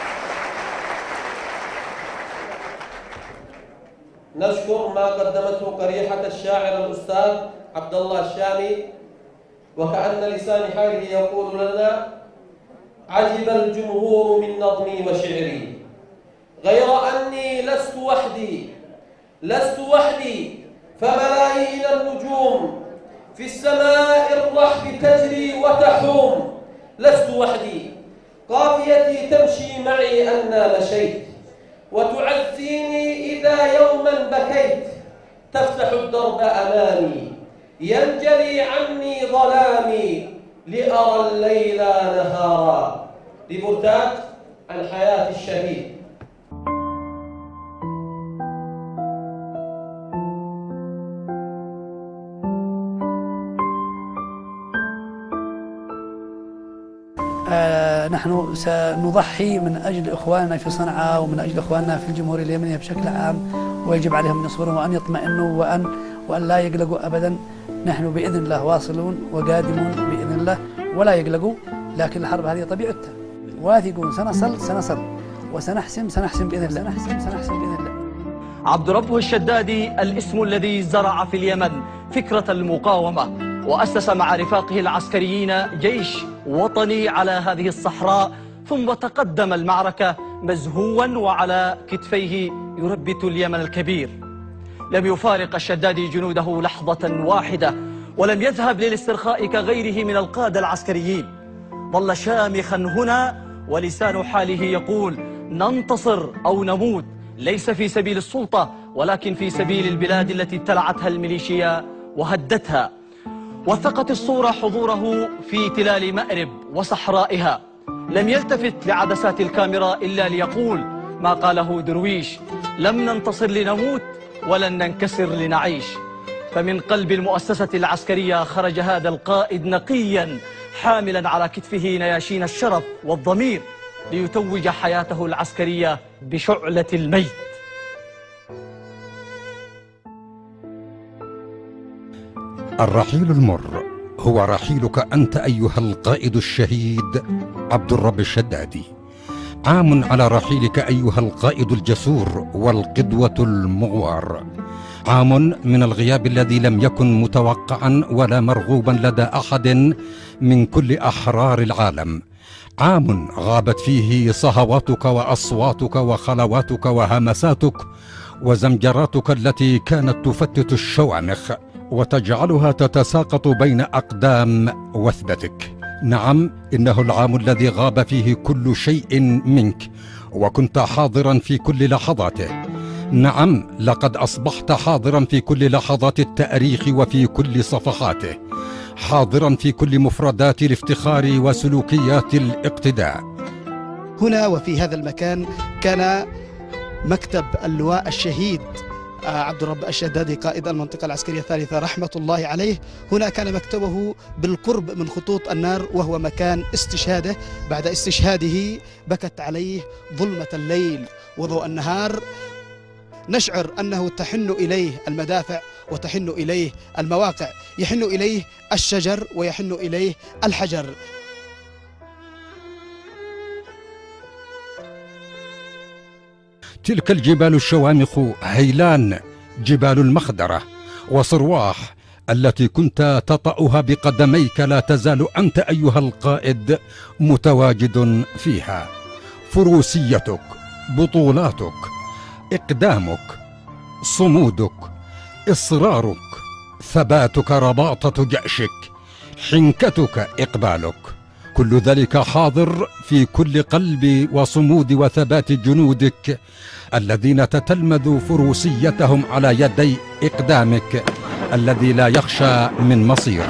وبركاته. نشكر ما قدمته قريحة الشاعر الأستاذ عبد الله الشامي، وكأن لسان حاله يقول لنا: عجب الجمهور من نظمي وشعري، غير أني لست وحدي فملايين النجوم في السماء الرحب تجري وتحوم. لست وحدي، قافيتي تمشي معي أنا مشيت، وتعزيني إذا يوما بكيت. تفتح الدرب أمامي، ينجلي عني ظلامي، لأرى الليل نهارا. لبردات عن حياة الشهيد. نحن سنضحي من أجل إخواننا في صنعاء ومن أجل إخواننا في الجمهورية اليمنية بشكل عام، ويجب عليهم أن يصبروا وأن يطمئنوا وأن لا يقلقوا أبدا. نحن بإذن الله واصلون وقادمون بإذن الله، ولا يقلقوا. لكن الحرب هذه طبيعتها، واثقون سنصل وسنحسم بإذن الله. سنحسم بإذن الله. عبد ربه الشدادي الاسم الذي زرع في اليمن فكرة المقاومة، وأسس مع رفاقه العسكريين جيش وطني على هذه الصحراء، ثم تقدم المعركة مزهوا وعلى كتفيه يربت اليمن الكبير. لم يفارق الشدادي جنوده لحظة واحدة، ولم يذهب للاسترخاء كغيره من القادة العسكريين. ظل شامخا هنا، ولسان حاله يقول: ننتصر أو نموت، ليس في سبيل السلطة ولكن في سبيل البلاد التي ابتلعتها الميليشيا وهدتها. وثقت الصورة حضوره في تلال مأرب وصحرائها. لم يلتفت لعدسات الكاميرا إلا ليقول ما قاله درويش: لم ننتصر لنموت ولن ننكسر لنعيش. فمن قلب المؤسسة العسكرية خرج هذا القائد نقيا، حاملا على كتفه نياشين الشرف والضمير، ليتوج حياته العسكرية بشعلة الميت. الرحيل المر هو رحيلك أنت أيها القائد الشهيد عبد الرب الشدادي. عام على رحيلك أيها القائد الجسور والقدوة المغوار. عام من الغياب الذي لم يكن متوقعا ولا مرغوبا لدى أحد من كل أحرار العالم. عام غابت فيه صهواتك وأصواتك وخلواتك وهمساتك وزمجراتك التي كانت تفتت الشوامخ وتجعلها تتساقط بين أقدام وثبتك. نعم، إنه العام الذي غاب فيه كل شيء منك وكنت حاضرا في كل لحظاته. نعم، لقد أصبحت حاضرا في كل لحظات التاريخ وفي كل صفحاته. حاضرا في كل مفردات الافتخار وسلوكيات الاقتداء. هنا وفي هذا المكان كان مكتب اللواء الشهيد عبد الرب الشدادي قائد المنطقة العسكرية الثالثة رحمة الله عليه. هنا كان مكتبه بالقرب من خطوط النار، وهو مكان استشهاده. بعد استشهاده بكت عليه ظلمة الليل وضوء النهار. نشعر أنه تحن إليه المدافع وتحن إليه المواقع، يحن إليه الشجر ويحن إليه الحجر. تلك الجبال الشوامخ هيلان، جبال المخدرة وصرواح التي كنت تطأها بقدميك، لا تزال أنت أيها القائد متواجد فيها. فروسيتك، بطولاتك، إقدامك، صمودك، إصرارك، ثباتك، رباطة جأشك، حنكتك، إقبالك، كل ذلك حاضر في كل قلب وصمود وثبات جنودك الذين تتلمذ فروسيتهم على يدي إقدامك الذي لا يخشى من مصير.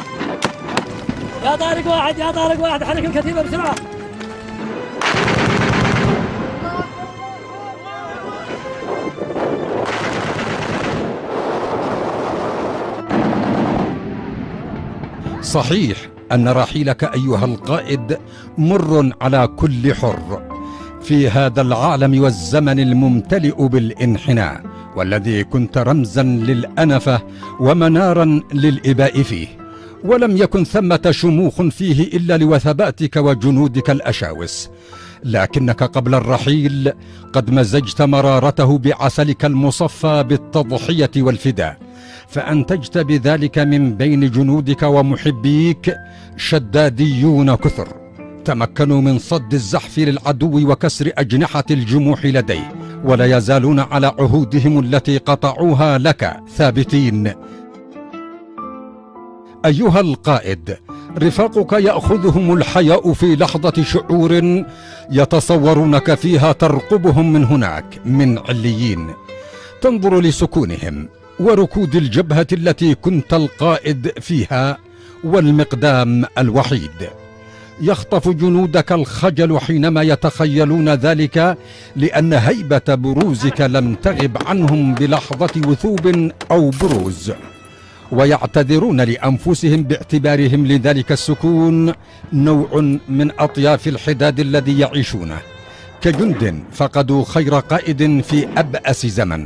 يا طارق واحد، يا طارق واحد، حرك الكتيبة بسرعة. صحيح أن رحيلك أيها القائد مر على كل حر في هذا العالم والزمن الممتلئ بالانحناء، والذي كنت رمزا للأنفة ومنارا للإباء فيه، ولم يكن ثمة شموخ فيه إلا لوثباتك وجنودك الأشاوس. لكنك قبل الرحيل قد مزجت مرارته بعسلك المصفى بالتضحية والفداء، فأنتجت بذلك من بين جنودك ومحبيك شداديون كثر تمكنوا من صد الزحف للعدو وكسر أجنحة الجموح لديه، ولا يزالون على عهودهم التي قطعوها لك ثابتين. أيها القائد، رفاقك يأخذهم الحياء في لحظة شعور يتصورونك فيها ترقبهم من هناك من عليين، تنظر لسكونهم وركود الجبهة التي كنت القائد فيها والمقدام الوحيد. يخطف جنودك الخجل حينما يتخيلون ذلك، لأن هيبة بروزك لم تغب عنهم بلحظة وثوب أو بروز، ويعتذرون لأنفسهم باعتبارهم لذلك السكون نوع من أطياف الحداد الذي يعيشونه، كجند فقدوا خير قائد في أبأس زمن.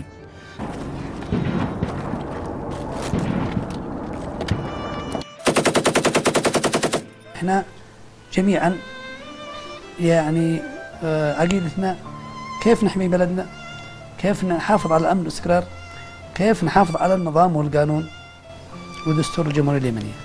احنا جميعا يعني عقيدتنا كيف نحمي بلدنا، كيف نحافظ على الأمن والاستقرار، كيف نحافظ على النظام والقانون ودستور الجمهورية اليمنية.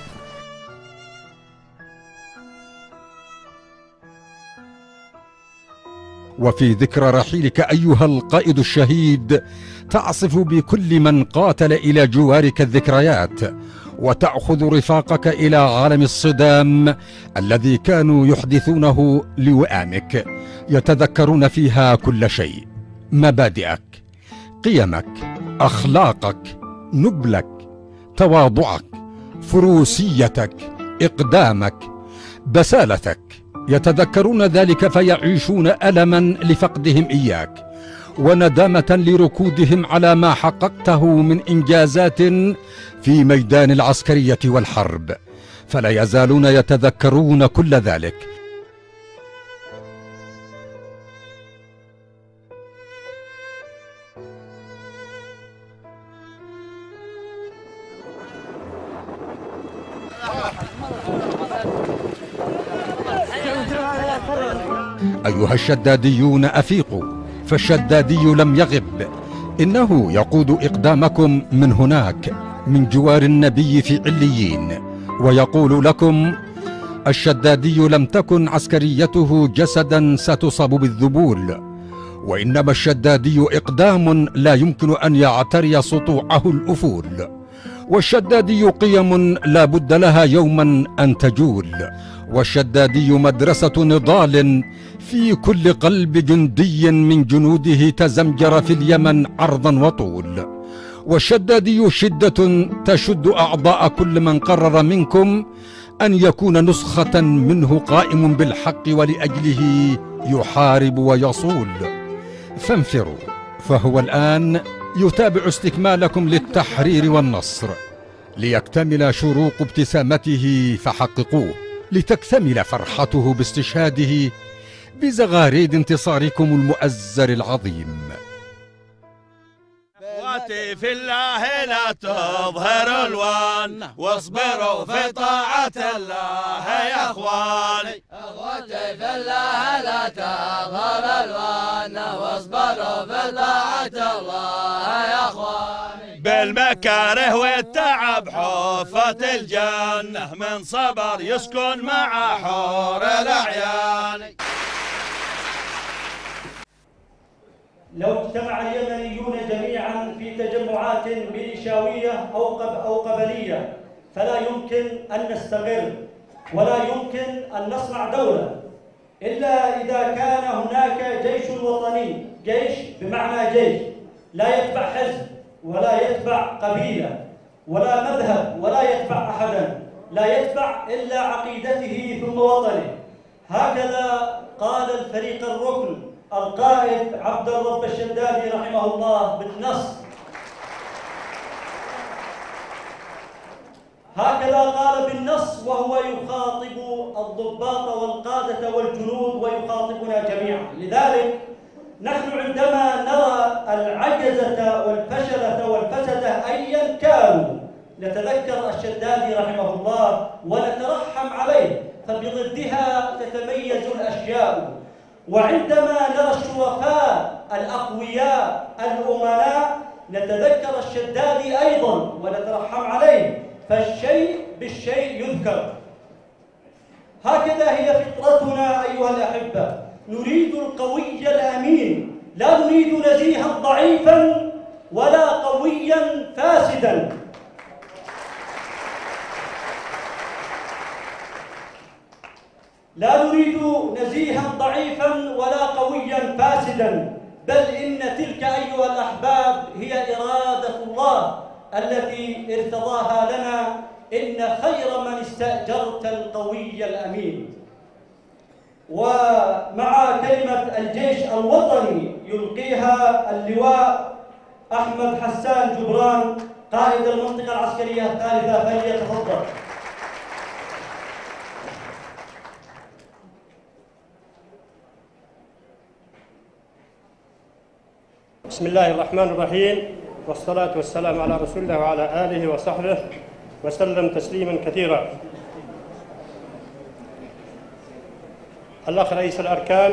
وفي ذكرى رحيلك أيها القائد الشهيد تعصف بكل من قاتل إلى جوارك الذكريات، وتأخذ رفاقك إلى عالم الصدام الذي كانوا يحدثونه لوئامك، يتذكرون فيها كل شيء: مبادئك، قيمك، أخلاقك، نبلك، تواضعك، فروسيتك، إقدامك، بسالتك. يتذكرون ذلك فيعيشون ألما لفقدهم إياك، وندامة لركودهم على ما حققته من إنجازات في ميدان العسكرية والحرب، فلا يزالون يتذكرون كل ذلك. أيها الشداديون أفيقوا، فالشدادي لم يغب، إنه يقود إقدامكم من هناك من جوار النبي في عليين، ويقول لكم: الشدادي لم تكن عسكريته جسدا ستصاب بالذبول، وإنما الشدادي إقدام لا يمكن أن يعتري سطوعه الأفول، والشدادي قيم لا بد لها يوما أن تجول، والشدادي مدرسة نضال في كل قلب جندي من جنوده تزمجر في اليمن عرضا وطول، والشدادي شدة تشد أعضاء كل من قرر منكم أن يكون نسخة منه قائم بالحق ولأجله يحارب ويصول. فانفروا، فهو الآن يتابع استكمالكم للتحرير والنصر. ليكتمل شروق ابتسامته فحققوه، لتكتمل فرحته باستشهاده بزغاريد انتصاركم المؤزر العظيم. اخواتي في الله لا تظهروا الوان، واصبروا في طاعة الله يا اخواني. اخواتي في الله لا تظهر الوان، واصبروا في طاعة الله يا اخواني. بالمكاره والتعب حفت الجنة، من صبر يسكن مع حور الاعيان. لو اجتمع اليمنيون جميعا في تجمعات ميليشياوية أو قبلية فلا يمكن أن نستقر ولا يمكن أن نصنع دولة إلا إذا كان هناك جيش وطني. جيش بمعنى جيش لا يتبع حزب ولا يتبع قبيلة ولا مذهب ولا يتبع أحدا، لا يتبع إلا عقيدته ثم وطنه. هكذا قال الفريق الركن القائد عبد الرب الشدادي رحمه الله بالنص. هكذا قال بالنص وهو يخاطب الضباط والقادة والجنود ويخاطبنا جميعا. لذلك نحن عندما نرى العجزة والفشلة والفسدة أيا كانوا نتذكر الشدادي رحمه الله ونترحم عليه، فبضدها تتميز الأشياء. وعندما نرى الشرفاء الأقوياء الأمناء نتذكر الشدادي أيضا ونترحم عليه، فالشيء بالشيء يذكر. هكذا هي فطرتنا أيها الأحبة، نريد القوي الأمين، لا نريد نزيها ضعيفا ولا قويا فاسدا. لا نريد نزيها ضعيفا ولا قويا فاسدا، بل إن تلك أيها الأحباب هي إرادة الله التي ارتضاها لنا. إن خير من استأجرت القوي الأمين. ومع كلمة الجيش الوطني يلقيها اللواء أحمد حسان جبران قائد المنطقة العسكرية الثالثة، فليتفضل. بسم الله الرحمن الرحيم، والصلاة والسلام على رسول الله وعلى آله وصحبه وسلم تسليما كثيرا. الأخ رئيس الأركان،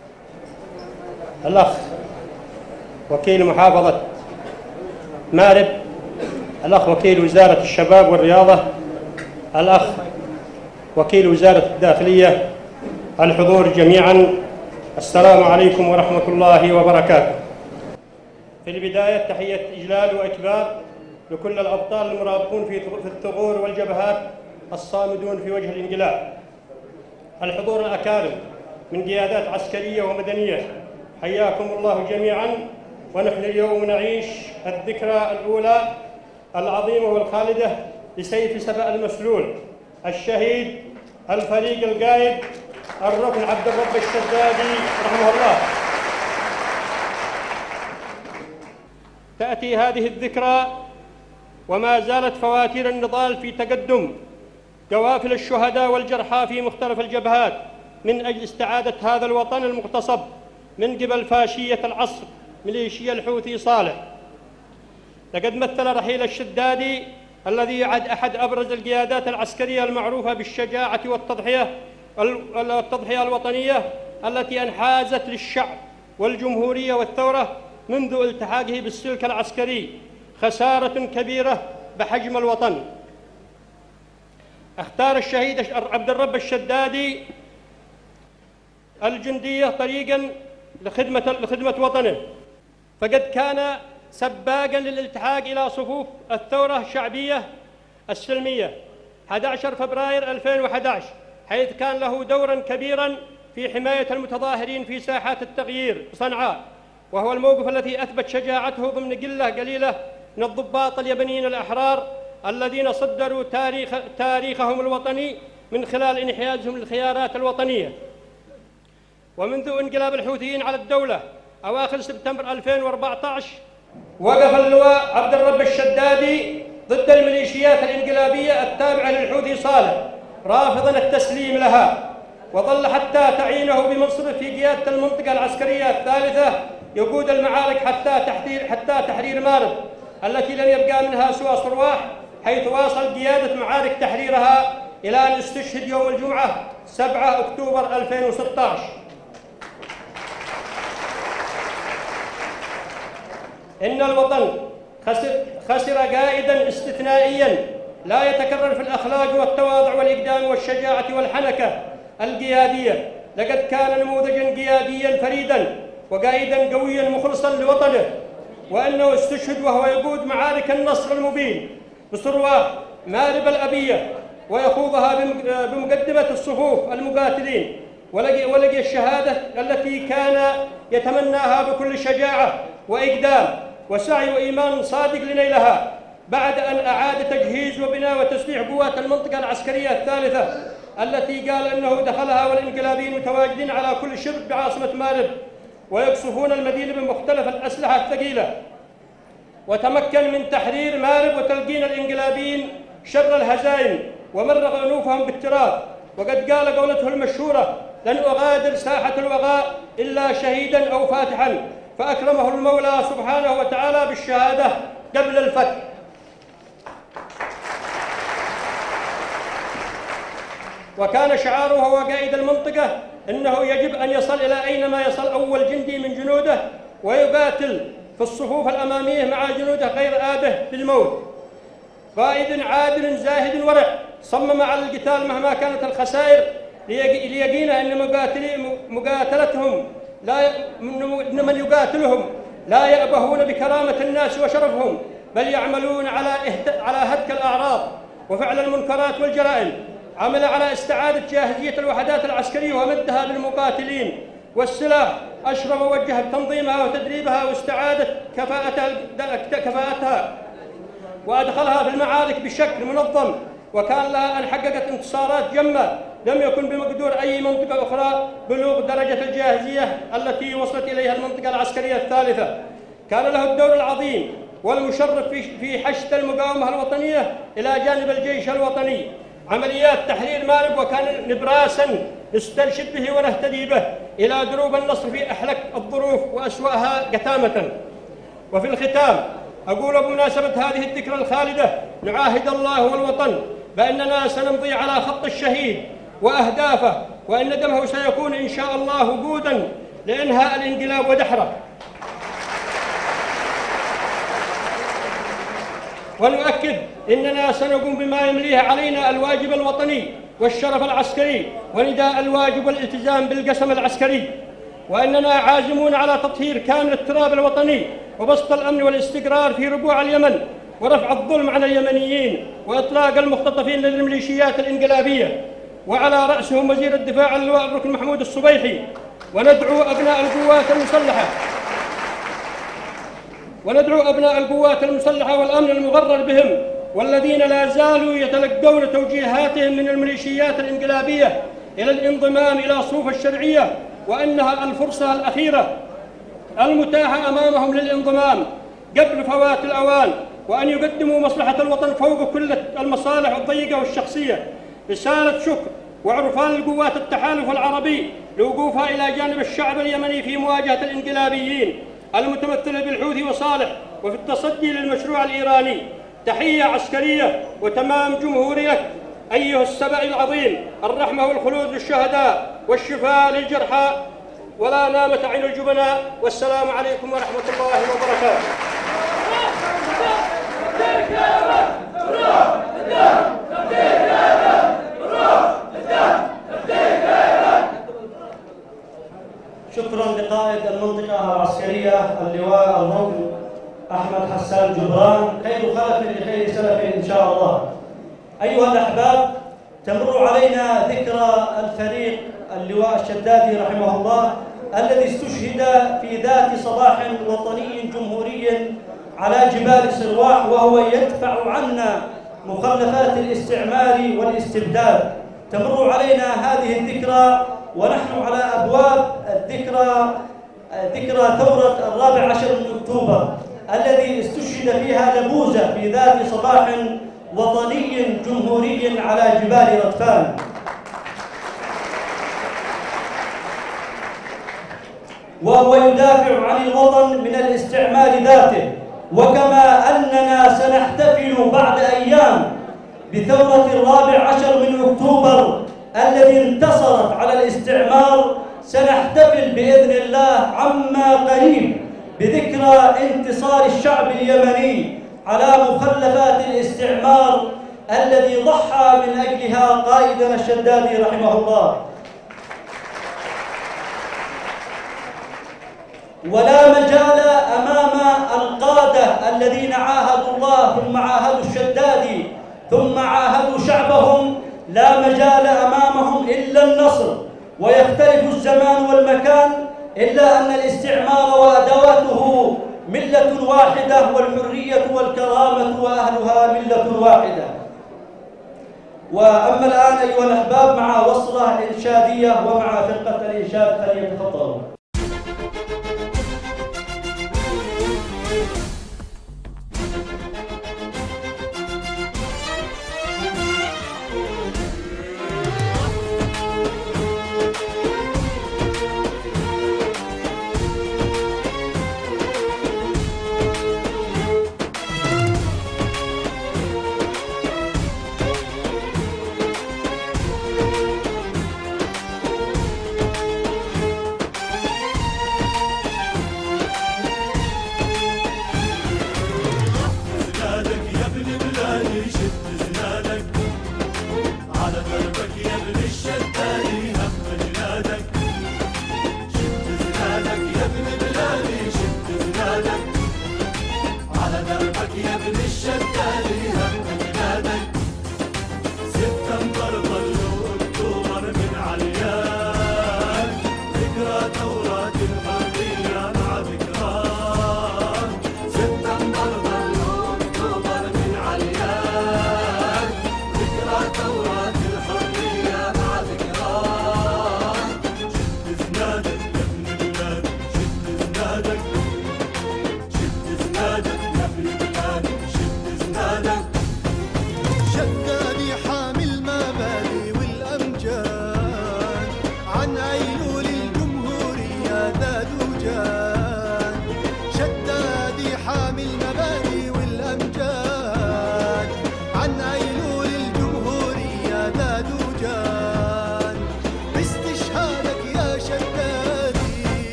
الأخ وكيل محافظة مارب، الأخ وكيل وزارة الشباب والرياضة، الأخ وكيل وزارة الداخلية، الحضور جميعا، السلام عليكم ورحمة الله وبركاته. في البداية تحية إجلال وإكبار لكل الأبطال المرابطون في الثغور والجبهات الصامدون في وجه الانقلاب. الحضور الأكارم من قيادات عسكرية ومدنية، حياكم الله جميعا. ونحن اليوم نعيش الذكرى الأولى العظيمة والخالدة لسيف سبأ المسلول الشهيد الفريق القائد الركن عبد الرب الشدادي رحمه الله. تأتي هذه الذكرى وما زالت فواتير النضال في تقدم قوافل الشهداء والجرحى في مختلف الجبهات من أجل استعادة هذا الوطن المغتصب من قبل فاشية العصر ميليشيا الحوثي صالح. لقد مثل رحيل الشدادي الذي يعد أحد أبرز القيادات العسكرية المعروفة بالشجاعة والتضحية الوطنية التي انحازت للشعب والجمهورية والثورة منذ التحاقه بالسلك العسكري، خسارة كبيرة بحجم الوطن. اختار الشهيد عبد الرب الشدادي الجندية طريقا لخدمة وطنه، فقد كان سباقا للالتحاق إلى صفوف الثورة الشعبية السلمية 11 فبراير 2011، حيث كان له دورا كبيرا في حماية المتظاهرين في ساحات التغيير بصنعاء، وهو الموقف الذي أثبت شجاعته ضمن قلة قليلة من الضباط اليمنيين الأحرار الذين صدروا تاريخهم الوطني من خلال انحيازهم للخيارات الوطنية. ومنذ انقلاب الحوثيين على الدولة أواخر سبتمبر 2014 وقف اللواء عبد الرب الشدادي ضد الميليشيات الانقلابية التابعة للحوثي صالح رافضا التسليم لها، وظل حتى تعيينه بمنصبه في قيادة المنطقة العسكرية الثالثة يقود المعارك حتى تحرير مارب التي لم يبقى منها سوى صرواح، حيث واصل قيادة معارك تحريرها إلى أن استشهد يوم الجمعة 7 أكتوبر 2016. إن الوطن خسر قائدا استثنائيا لا يتكرر في الأخلاق والتواضع والإقدام والشجاعة والحنكة القيادية، لقد كان نموذجا قياديا فريدا وقائدا قويا مخلصا لوطنه، وأنه استشهد وهو يقود معارك النصر المبين بصرواح مارب الأبية ويخوضها بمقدمة الصفوف المقاتلين، ولقي الشهادة التي كان يتمناها بكل شجاعة وإقدام وسعي وإيمان صادق لنيلها، بعد أن أعاد تجهيز وبناء وتسليح قوات المنطقة العسكرية الثالثة التي قال أنه دخلها والانقلابيين متواجدين على كل شبر بعاصمة مارب ويقصفون المدينة بمختلف الأسلحة الثقيلة، وتمكن من تحرير مارب وتلقين الانقلابيين شر الهزائم ومرغ أنوفهم بالتراب. وقد قال قولته المشهورة: لن أغادر ساحة الوغاء إلا شهيدا أو فاتحا، فأكرمه المولى سبحانه وتعالى بالشهادة قبل الفتح. وكان شعاره وهو قائد المنطقة إنه يجب أن يصل إلى أينما يصل أول جندي من جنوده ويقاتل في الصفوف الأمامية مع جنوده غير آبه بالموت. قائد عادل زاهد ورع صمم على القتال مهما كانت الخسائر ليقينا أن مقاتلتهم إن من يقاتلهم لا يأبهون بكرامة الناس وشرفهم، بل يعملون على هتك الأعراض وفعل المنكرات والجرائم. عمل على استعادة جاهزية الوحدات العسكرية ومدها بالمقاتلين والسلاح، أشرف ووجه تنظيمها وتدريبها واستعادة كفاءتها وأدخلها في المعارك بشكل منظم، وكان لها أن حققت انتصارات جمة لم يكن بمقدور أي منطقة أخرى بلوغ درجة الجاهزية التي وصلت إليها المنطقة العسكرية الثالثة. كان له الدور العظيم والمشرف في حشد المقاومة الوطنية إلى جانب الجيش الوطني. عمليات تحرير مارب وكان نبراسا نسترشد به ونهتدي به إلى دروب النصر في أحلك الظروف وأسوأها قتامة. وفي الختام أقول بمناسبة هذه الذكرى الخالدة نعاهد الله والوطن بأننا سنمضي على خط الشهيد وأهدافه، وأن دمه سيكون إن شاء الله وقودا لإنهاء الانقلاب ودحره. ونؤكد إننا سنقوم بما يمليه علينا الواجب الوطني والشرف العسكري ونداء الواجب والالتزام بالقسم العسكري، وأننا عازمون على تطهير كامل التراب الوطني وبسط الأمن والاستقرار في ربوع اليمن ورفع الظلم عن اليمنيين وإطلاق المختطفين للميليشيات الانقلابية، وعلى رأسهم وزير الدفاع اللواء الركن محمود الصبيحي. وندعو أبناء القوات المسلحة والأمن المغرر بهم والذين لا زالوا يتلقون توجيهاتهم من الميليشيات الانقلابية إلى الانضمام إلى صفوف الشرعية، وأنها الفرصة الأخيرة المتاحة أمامهم للانضمام قبل فوات الأوان، وأن يقدموا مصلحة الوطن فوق كل المصالح الضيقة والشخصية. رسالة شكر وعرفان لقوات التحالف العربي لوقوفها إلى جانب الشعب اليمني في مواجهة الانقلابيين المتمثلة بالحوثي وصالح وفي التصدي للمشروع الإيراني. تحية عسكرية وتمام جمهورية أيها السبع العظيم، الرحمة والخلود للشهداء والشفاء للجرحى ولا نامت عين الجبناء، والسلام عليكم ورحمة الله وبركاته. شكرا لقائد المنطقة العسكرية اللواء الركن أحمد حسان جبران، خير خلف لخير سلف إن شاء الله. أيها الأحباب، تمر علينا ذكرى الفريق اللواء الشدادي رحمه الله الذي استشهد في ذات صباح وطني جمهوري على جبال سرواح، وهو يدفع عنا مخلفات الاستعمار والاستبداد. تمر علينا هذه الذكرى ونحن على أبواب ذكرى ثورة 14 من أكتوبر الذي استشهد فيها لبوزة في ذات صباح وطني جمهوري على جبال ردفان. وهو يدافع عن الوطن من الاستعمار ذاته. وكما أننا سنحتفل بعد أيام بثورة 14 من أكتوبر الذي انتصرت على الاستعمار، سنحتفل بإذن الله عما قريب بذكرى انتصار الشعب اليمني على مخلفات الاستعمار الذي ضحى من أجلها قائدنا الشدادي رحمه الله. ولا مجال أمام القادة الذين عاهدوا الله ثم عاهدوا الشدادي ثم عاهدوا شعبهم، لا مجال أمامهم إلا النصر. ويختلف الزمان والمكان إلا أن الاستعمار وأدواته ملة واحدة، والحرية والكرامة وأهلها ملة واحدة. وأما الآن أيها الأحباب مع وصلة إنشادية ومع فرقة الإنشاد فليتفضلوا.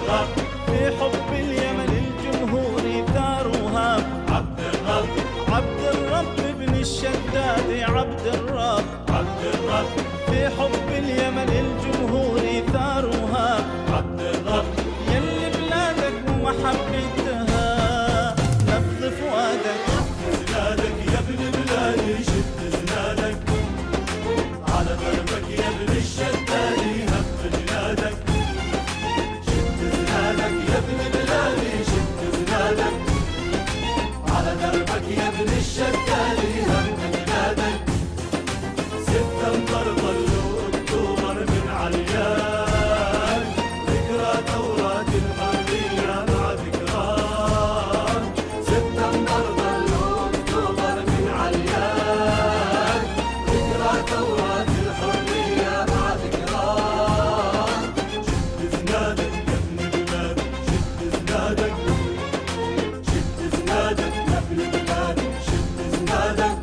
الرب في حب اليمن الجمهور ثارها عبد الرب عبد الرب ابن الشداد عبد الرب عبد الرب في حب اليمن الجمهور ثارها عبد الرب يلي بلادك ومحبتها نبض فؤادك زنادك يا ابن بلادي شد زنادك على دربك يا ابن الشدادي هم جنادك شد زنادك يا ابن بلادي شد زنادك على دربك يا ابن الشدادي هم جنادك سبتمبر ظلوا اكتوبر من عليان ذكرى ثورات الحرية مع ذكران سبتمبر ظلوا اكتوبر من عليان ذكرى ثورات الحرية مع ذكران شد زنادك يا ابن بلادي شد زنادك شد زنادك يا ابن بلادي شد زنادك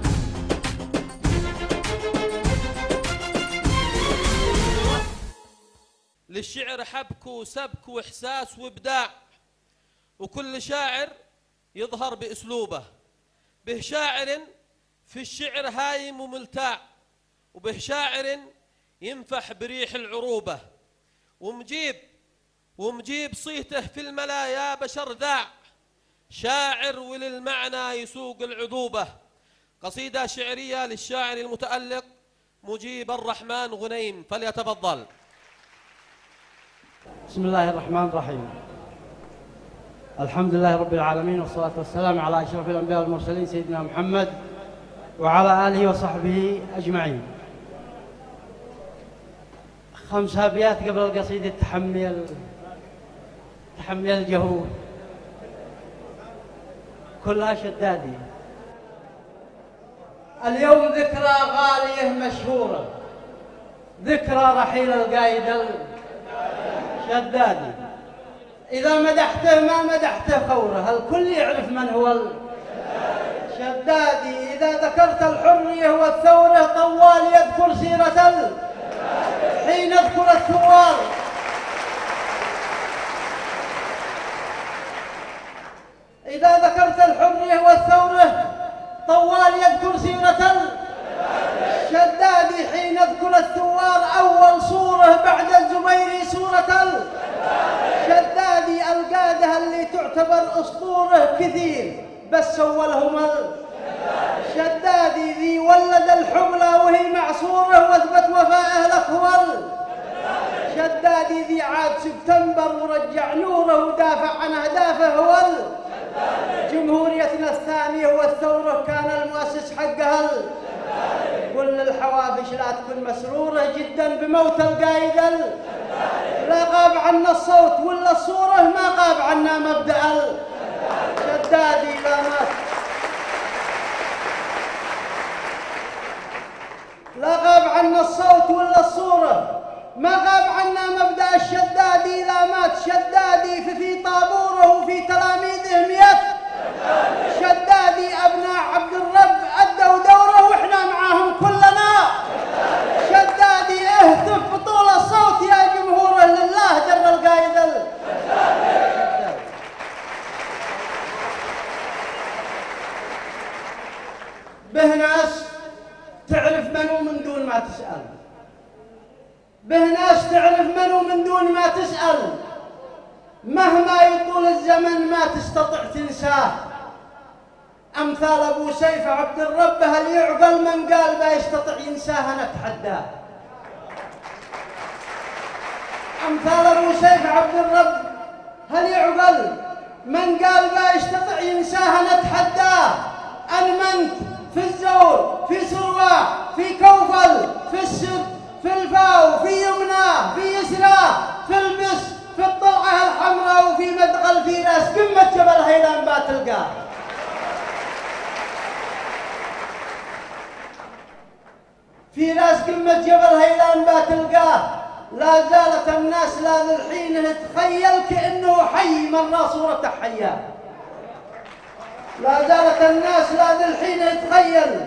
للشعر حبك وسبك وإحساس وإبداع، وكل شاعر يظهر بأسلوبه. به شاعر في الشعر هايم وملتاع، وبه شاعر ينفح بريح العروبة، ومجيب صيته في الملايا بشر ذاع، شاعر وللمعنى يسوق العذوبة. قصيدة شعرية للشاعر المتألق مجيب الرحمن غنيم، فليتفضل. بسم الله الرحمن الرحيم. الحمد لله رب العالمين، والصلاة والسلام على أشرف الأنبياء والمرسلين سيدنا محمد وعلى آله وصحبه أجمعين. 5 أبيات قبل القصيدة تحمي الجهود كلها شدادي. اليوم ذكرى غالية مشهورة، ذكرى رحيل القائد الشدادي. إذا مدحته ما مدحته فوره، الكل يعرف من هو الشدادي. إذا ذكرت الحرية والثورة طوال يذكر سيرة حين يذكر الثوار. إذا ذكرت الحرية والثورة طوال يذكر سيرة الشدادي حين يذكر الثوار. أول صورة بعد الزبيري صورة الشدادي. القادة اللي تعتبر أسطورة كثير بس سولهم الشدادي. ذي ولد الحملة وهي معصورة واثبت وفائه لك هو الشدادي. ذي عاد سبتمبر ورجع نوره ودافع عن أهدافه هو جمهوريتنا الثانية والثورة كان المؤسس حقها. كل الحوافش لا تكون مسرورة جدا بموت القايد. لا غاب عنا الصوت ولا الصورة، ما غاب عنا مبدأ الشدادي. لا مات لا غاب عنا الصوت ولا الصورة، ما غاب عنا مبدأ الشدادي. لا مات شدادي في طابوره وفي تلاميذه 100 شدادي. أبناء عبد الرب أدوا دوره وإحنا معاهم كلنا شدادي. اهتف بطول الصوت يا جمهوره لله جر القائد به ناس تعرف منو من دون ما تسأل، به ناس تعرف منو من دون ما تسأل. مهما يطول الزمن ما تستطيع تنساه. أمثال أبو سيف عبد الرب هل يعقل من قال ما يستطيع ينساها نتحداه. أمثال أبو سيف عبد الرب هل يعقل من قال ما يستطيع ينساها نتحداه. أنمنت في الزور في سروى في كوفل في السد في الفاو في يمنى في يسرى في البس في الطلعة الحمراء وفي مدغل في راس قمة جبل هيلان باتلقاه. في راس قمة جبل هيلان باتلقاه. لا زالت الناس لا للحين تتخيل كأنه حي مرة صورته حياه. لا زالت الناس لا للحين تتخيل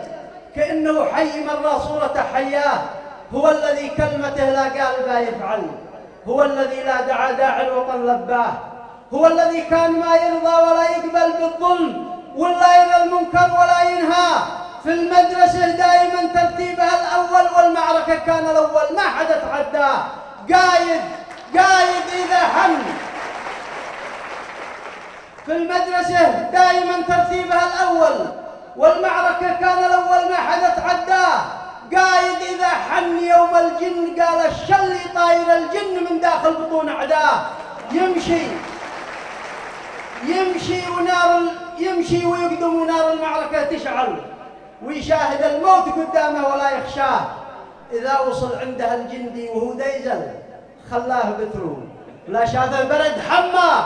كأنه حي مرة صورته حياه. هو الذي كلمته لا قال با يفعل. هو الذي لا دعا داعي الوطن لباه، هو الذي كان ما يرضى ولا يقبل بالظلم ولا يرى المنكر ولا ينهى. في المدرسة دائما ترتيبها الأول والمعركة كان الأول، ما حدا تعداه. قايد إذا حن. في المدرسة دائما ترتيبها الأول والمعركة كان الأول، ما حدا تعداه. قايد إذا حن يوم الجن قال الشل طاير الجن من داخل بطون أعداه. يمشي ويقدم ونار المعركة تشعل، ويشاهد الموت قدامه ولا يخشاه. إذا وصل عنده الجندي وهو ديزل خلاه بترول، لا شاف البرد حماه.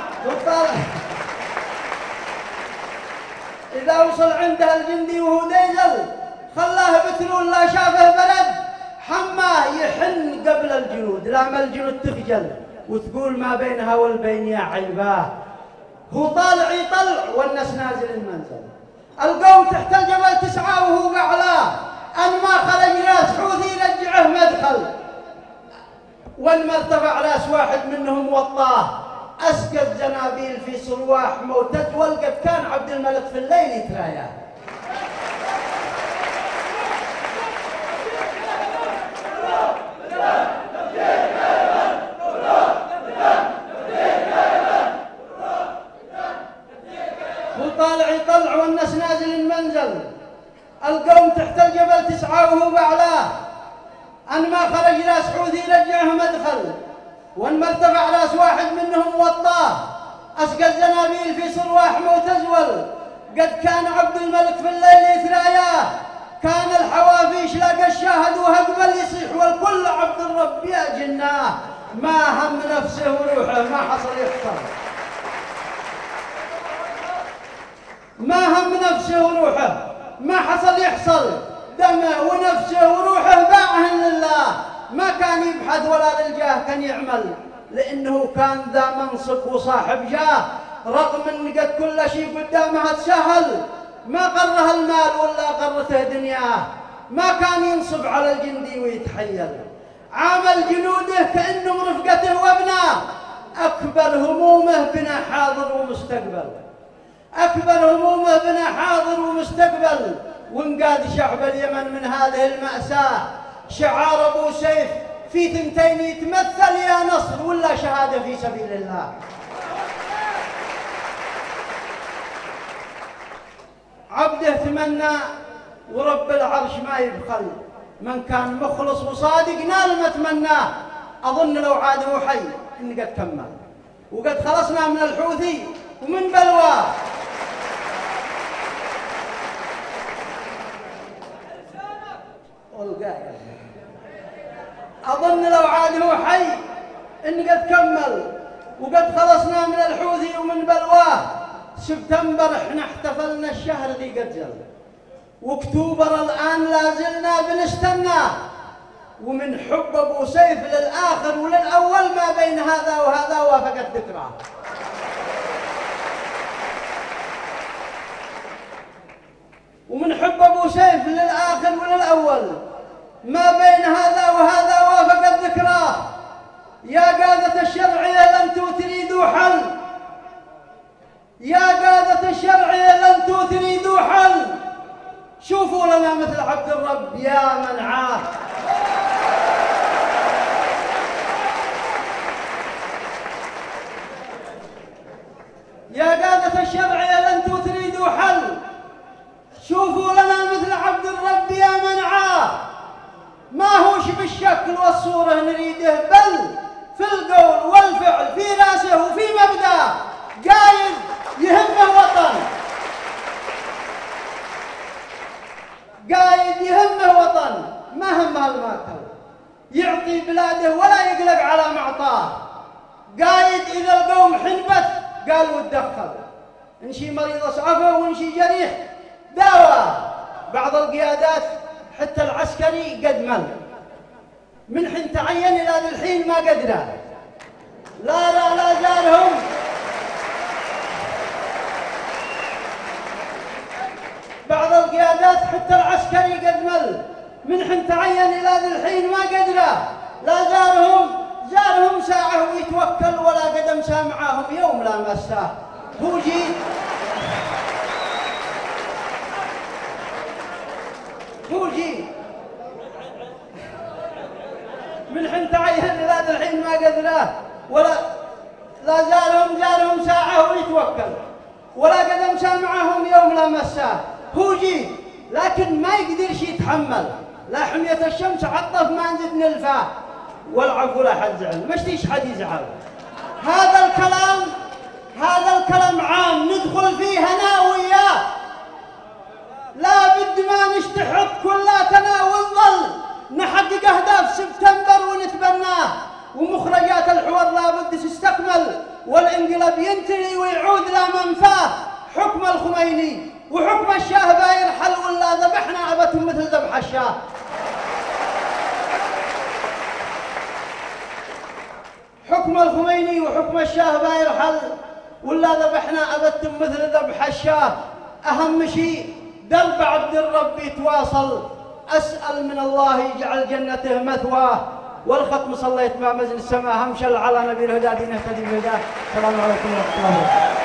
إذا وصل عنده الجندي وهو ديزل خلاه بترول، لا شافه برد حماه. يحن قبل الجنود، لما الجنود تخجل وتقول ما بينها والبين يا عيباه. هو طالع يطلع والناس نازل المنزل، القوم تحت الجبل تسعى وهو بأعلاه. أن ما خرج راس حوثي يرجعه مدخل، وان ما ارتفع راس واحد منهم وطاه. أسقط زنابيل في صرواح موتج، والقد كان عبد الملك في الليل يتراياه. طالع يطلع والناس نازل المنزل، القوم تحت الجبل تسعى وهو بأعلاه. أن ما خرج راس حوثي يرجعه مدخل، وان ما ارتفع راس واحد منهم وطاه. أسقط زنابيل في صرواح موتزول، قد كان عبد الملك في الليل يثراياه. كان الحوافيش لقى الشاهد وهقبل يصيح، والكل عبد الرب يا جناه. ما هم نفسه وروحه ما حصل يحصل، ما هم نفسه وروحه ما حصل يحصل. دمه ونفسه وروحه باعهن لله، ما كان يبحث ولا للجاه كان يعمل، لأنه كان ذا منصب وصاحب جاه. رغم أن قد كل شيء قدامه تسهل، ما قره المال ولا قرته دنياه. ما كان ينصب على الجندي ويتحيل، عامل جنوده كأنهم رفقته وابناه. أكبر همومه بنا حاضر ومستقبل، أكبر همومه بنا حاضر ومستقبل. وانقاد شعب اليمن من هذه المأساة. شعار أبو سيف في ثنتين يتمثل، يا نصر ولا شهادة في سبيل الله. عبده تمنى ورب العرش ما يبخل، من كان مخلص وصادق نال ما تمناه. أظن لو عاد هو حي إن قد كمل، وقد خلصنا من الحوثي ومن بلواه. أظن لو عاد هو حي إن قد كمل، وقد خلصنا من الحوثي ومن بلواه. سبتمبر احنا احتفلنا الشهر ذي قد جل، واكتوبر الآن لازلنا بنستناه. ومن حب أبو سيف للآخر وللأول ما بين هذا وهذا وافقت ذكراه. ومن حب أبو سيف للآخر وللأول ما بين هذا وهذا وافقت ذكراه. يا قادة الشرعية لن تريدوا حل، يا قادة الشرعية لن تريدوا حل. شوفوا لنا مثل عبد الرب يا منعاه. يا قادة الشرعية لن تريدوا حل. شوفوا لنا مثل عبد الرب يا منعاه. ما هوش بالشكل والصورة نريده، بل في القول والفعل، في راسه وفي مبدأه. قايد يهمه وطن، قايد يهمه وطن، ما همه الماكل. يعطي بلاده ولا يقلق على معطاه. قايد إذا القوم حنبت قال وتدخل، انشي مريض اسعفه وانشي جريح داوى. بعض القيادات حتى العسكري قد مل من حين تعين إلى الحين ما قدره. لا زارهم. بعض القيادات حتى العسكري قد مل من حين تعين إلى الحين ما قدره. لا زارهم امسى معاهم يوم لا مساه. هو جي من حين تعين لهذا الحين ما قدراه، ولا لا زالهم ساعة ويتوكل، ولا قد امسى معاهم يوم لا مساه. هو جي لكن ما يقدرش يتحمل، لا حمية الشمس عطف ما نزيد نلفاه، والعفو لا حد زعل، مش تيش حد يزعل. هذا الكلام عام ندخل فيه انا وياه، لا بد ما نشتحط كلاتنا ونظل نحقق اهداف سبتمبر ونتبناه، ومخرجات الحوار لا بد تستكمل، والانقلاب ينتهي ويعود لمنفاه. حكم الخميني وحكم الشاه باير حل، ولا ذبحنا ابتهم مثل ذبح الشاه. حكم الخميني وحكم الشاه باير حل، ولا ذبحنا ابتهم مثل ذبح الشاه. اهم شيء درب عبد الرب يتواصل، اسال من الله يجعل جنته مثواه. والختم صليت مع مزن السماء همشل على نبي الهدى دين اهتدي بهداه. السلام عليكم ورحمه الله وبركاته.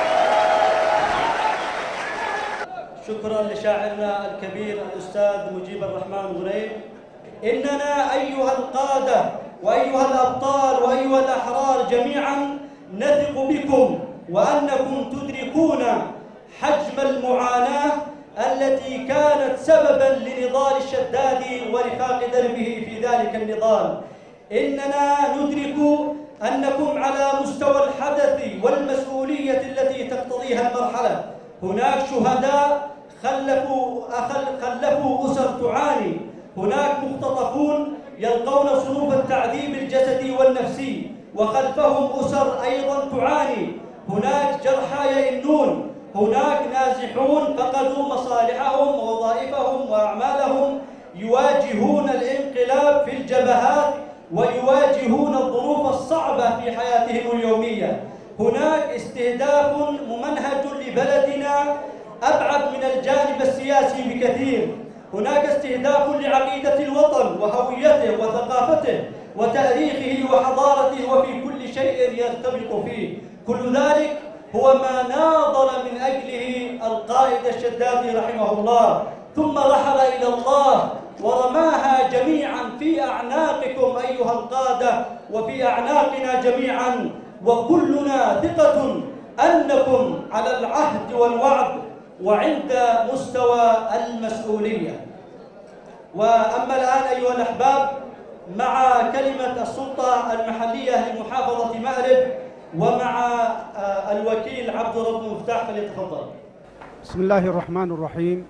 شكرا لشاعرنا الكبير الأستاذ مجيب الرحمن غنيم. إننا أيها القادة وأيها الأبطال وأيها الأحرار جميعا نثق بكم، وأنكم تدركون حجم المعاناة التي كانت سببا لنضال الشدادي ورفاق دربه في ذلك النضال. إننا ندرك أنكم على مستوى الحدث والمسؤولية التي تقتضيها المرحلة. هناك شهداء خلفوا أسر تعاني، هناك مختطفون يلقون صنوف التعذيب الجسدي والنفسي، وخلفهم أسر أيضا تعاني، هناك جرحى يئنون، هناك نازحون فقدوا مصالحهم ووظائفهم وأعمالهم، يواجهون الانقلاب في الجبهات ويواجهون الظروف الصعبة في حياتهم اليومية. هناك استهداف ممنهج لبلدنا أبعد من الجانب السياسي بكثير، هناك استهداف لعقيدة الوطن وهويته وثقافته وتاريخه وحضارته وفي كل شيء يرتبط فيه. كل ذلك هو ما ناضل من أجله القائد الشدادي رحمه الله، ثم رحل إلى الله ورماها جميعا في أعناقكم أيها القادة وفي أعناقنا جميعا، وكلنا ثقة أنكم على العهد والوعد وعند مستوى المسؤولية. وأما الآن أيها الأحباب مع كلمة السلطة المحلية لمحافظة مأرب ومع الوكيل عبد الرب مفتاح، فليتفضل. بسم الله الرحمن الرحيم.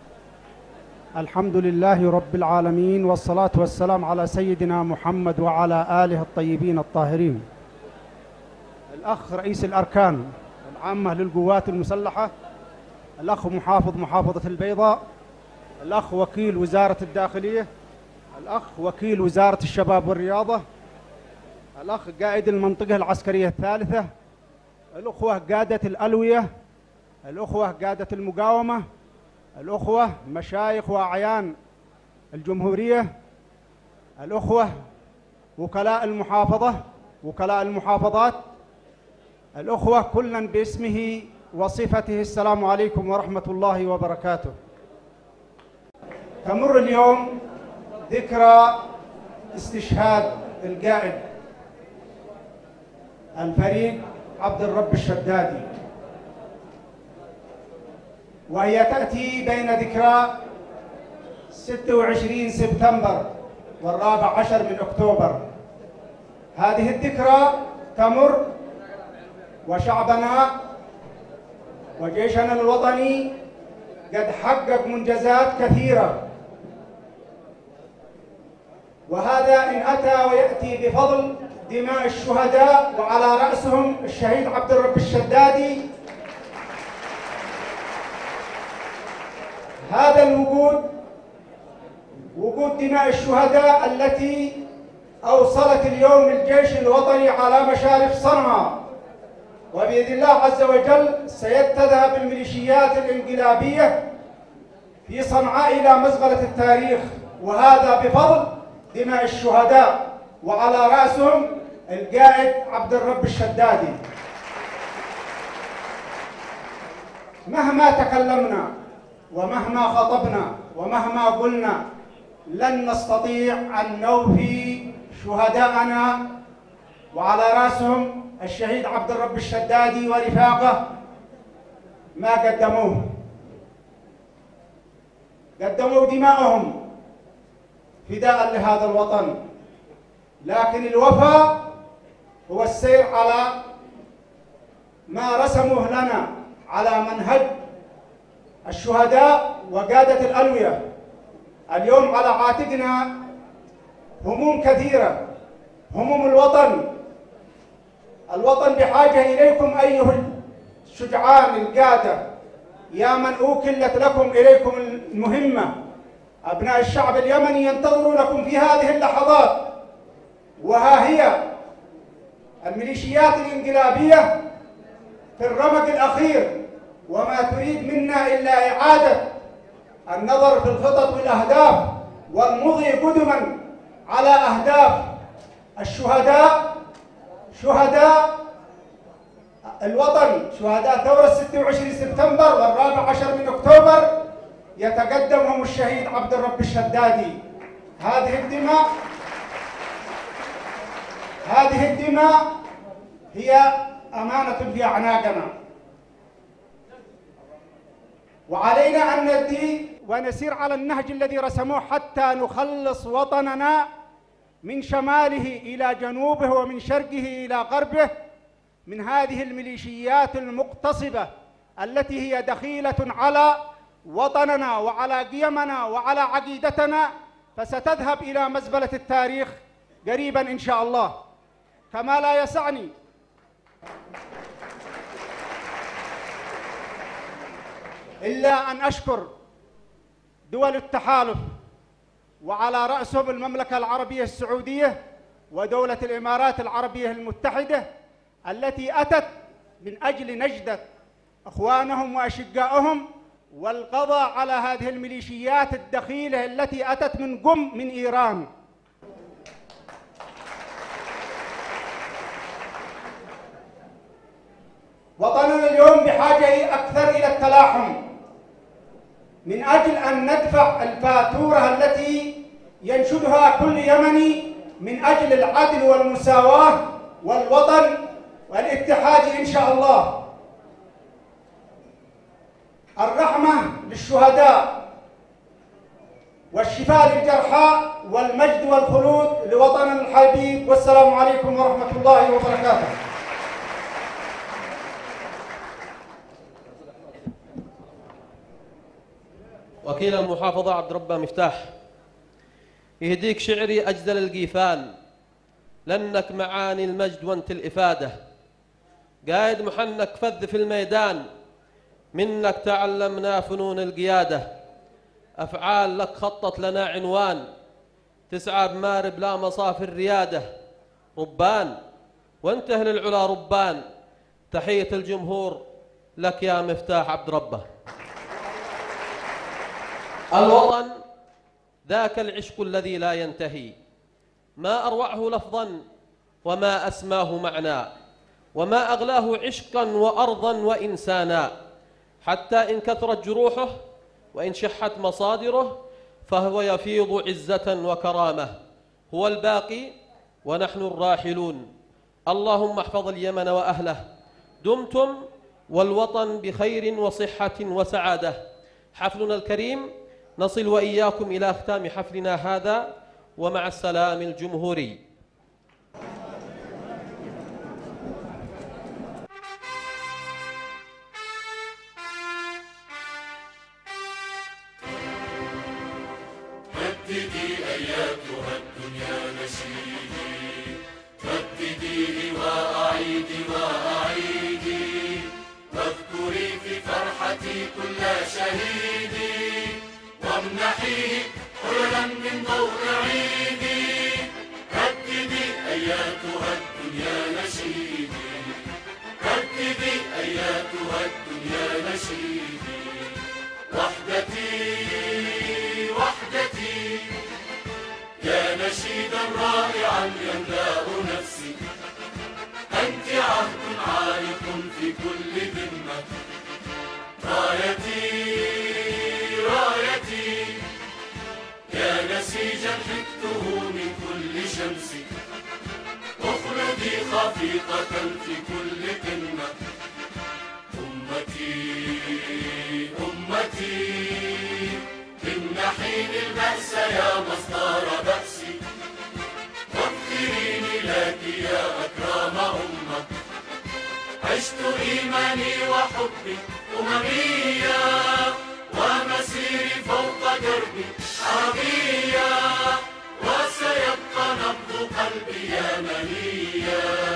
الحمد لله رب العالمين، والصلاة والسلام على سيدنا محمد وعلى آله الطيبين الطاهرين. الأخ رئيس الأركان العامة للقوات المسلحة، الأخ محافظة البيضاء، الأخ وكيل وزارة الداخلية، الأخ وكيل وزارة الشباب والرياضة، الأخ قائد المنطقة العسكرية الثالثة، الأخوة قادة الألوية، الأخوة قادة المقاومة، الأخوة مشايخ وأعيان الجمهورية، الأخوة وكلاء المحافظة، وكلاء المحافظات، الأخوة كلا باسمه وصفته، السلام عليكم ورحمة الله وبركاته. تمر اليوم ذكرى استشهاد القائد الفريق عبد الرب الشدادي، وهي تأتي بين ذكرى 26 سبتمبر وال14 من أكتوبر. هذه الذكرى تمر وشعبنا وجيشنا الوطني قد حقق منجزات كثيرة، وهذا إن أتى ويأتي بفضل دماء الشهداء وعلى رأسهم الشهيد عبد الرب الشدادي. هذا الوجود وجود دماء الشهداء التي أوصلت اليوم الجيش الوطني على مشارف صنعاء، وبإذن الله عز وجل سيتذهب الميليشيات الانقلابية في صنعاء إلى مزبلة التاريخ، وهذا بفضل دماء الشهداء وعلى رأسهم القائد عبد الرب الشدادي. مهما تكلمنا ومهما خطبنا ومهما قلنا لن نستطيع أن نوفي شهداءنا، وعلى رأسهم الشهيد عبد الرب الشدادي ورفاقه ما قدموه. قدموا دماءهم فداء لهذا الوطن، لكن الوفاء هو السير على ما رسموه لنا على منهج الشهداء وقادة الألوية. اليوم على عاتقنا هموم كثيرة، هموم الوطن. الوطن بحاجة إليكم أيها الشجعان القادة، يا من أوكلت لكم إليكم المهمة. أبناء الشعب اليمني ينتظرونكم في هذه اللحظات، وها هي الميليشيات الانقلابية في الرمق الأخير، وما تريد منا إلا إعادة النظر في الخطط والأهداف والمضي قدما على أهداف الشهداء، شهداء الوطن، شهداء ثورة 26 سبتمبر وال14 من أكتوبر، يتقدمهم الشهيد عبد الرب الشدادي. هذه الدماء هي أمانة في أعناقنا، وعلينا أن ندي ونسير على النهج الذي رسموه حتى نخلص وطننا من شماله إلى جنوبه ومن شرقه إلى غربه من هذه الميليشيات المقتصبة التي هي دخيلة على وطننا وعلى قيمنا وعلى عقيدتنا، فستذهب إلى مزبلة التاريخ قريبا إن شاء الله. كما لا يسعني إلا أن أشكر دول التحالف، وعلى رأسهم المملكة العربية السعودية ودولة الإمارات العربية المتحدة، التي أتت من أجل نجدة أخوانهم وأشقائهم والقضاء على هذه الميليشيات الدخيلة التي أتت من قم من إيران. وطننا اليوم بحاجة أكثر إلى التلاحم من أجل أن ندفع الفاتورة التي ينشدها كل يمني من أجل العدل والمساواة والوطن والاتحاد إن شاء الله. الرحمة للشهداء والشفاء للجرحى والمجد والخلود لوطننا الحبيب، والسلام عليكم ورحمة الله وبركاته. وكيل المحافظة عبد ربه مفتاح، يهديك شعري أجزل القيفان، لأنك معاني المجد وانت الإفادة، قايد محنك فذ في الميدان، منك تعلمنا فنون القيادة، أفعال لك خطت لنا عنوان، تسعى بمارب لا مصاف الريادة، ربان وانت أهل العلا ربان، تحية الجمهور لك يا مفتاح عبد ربه. الوطن ذاك العشق الذي لا ينتهي، ما أروعه لفظا وما أسماه معنى، وما أغلاه عشقا وأرضا وإنسانا، حتى إن كثرت جروحه وإن شحت مصادره فهو يفيض عزة وكرامة. هو الباقي ونحن الراحلون. اللهم احفظ اليمن وأهله، دمتم والوطن بخير وصحة وسعادة. حفلنا الكريم نصل وإياكم إلى ختام حفلنا هذا، ومع السلام الجمهوري. رددي أياتها الدنيا نشيدي، ردديه وأعيدي وأعيدي، واذكري في فرحتي كل شهيدي، وامنحيه حللا من ضوء عيدي. رددي أياتها الدنيا نشيدي، رددي أياتها الدنيا نشيدي، وحدتي وحدتي يا نشيدا رائعا يملأ نفسي، أنت عهد عالق في كل ذمة. رفيقة في كل قمة. أمتي أمتي إن حين البأس يا مصدر بأسي، واذكريني لك يا أكرم أمة. عشت إيماني وحبي أمميا، ومسيري فوق دربي عربيا، وسيبقى نبض قلبي يمنيا.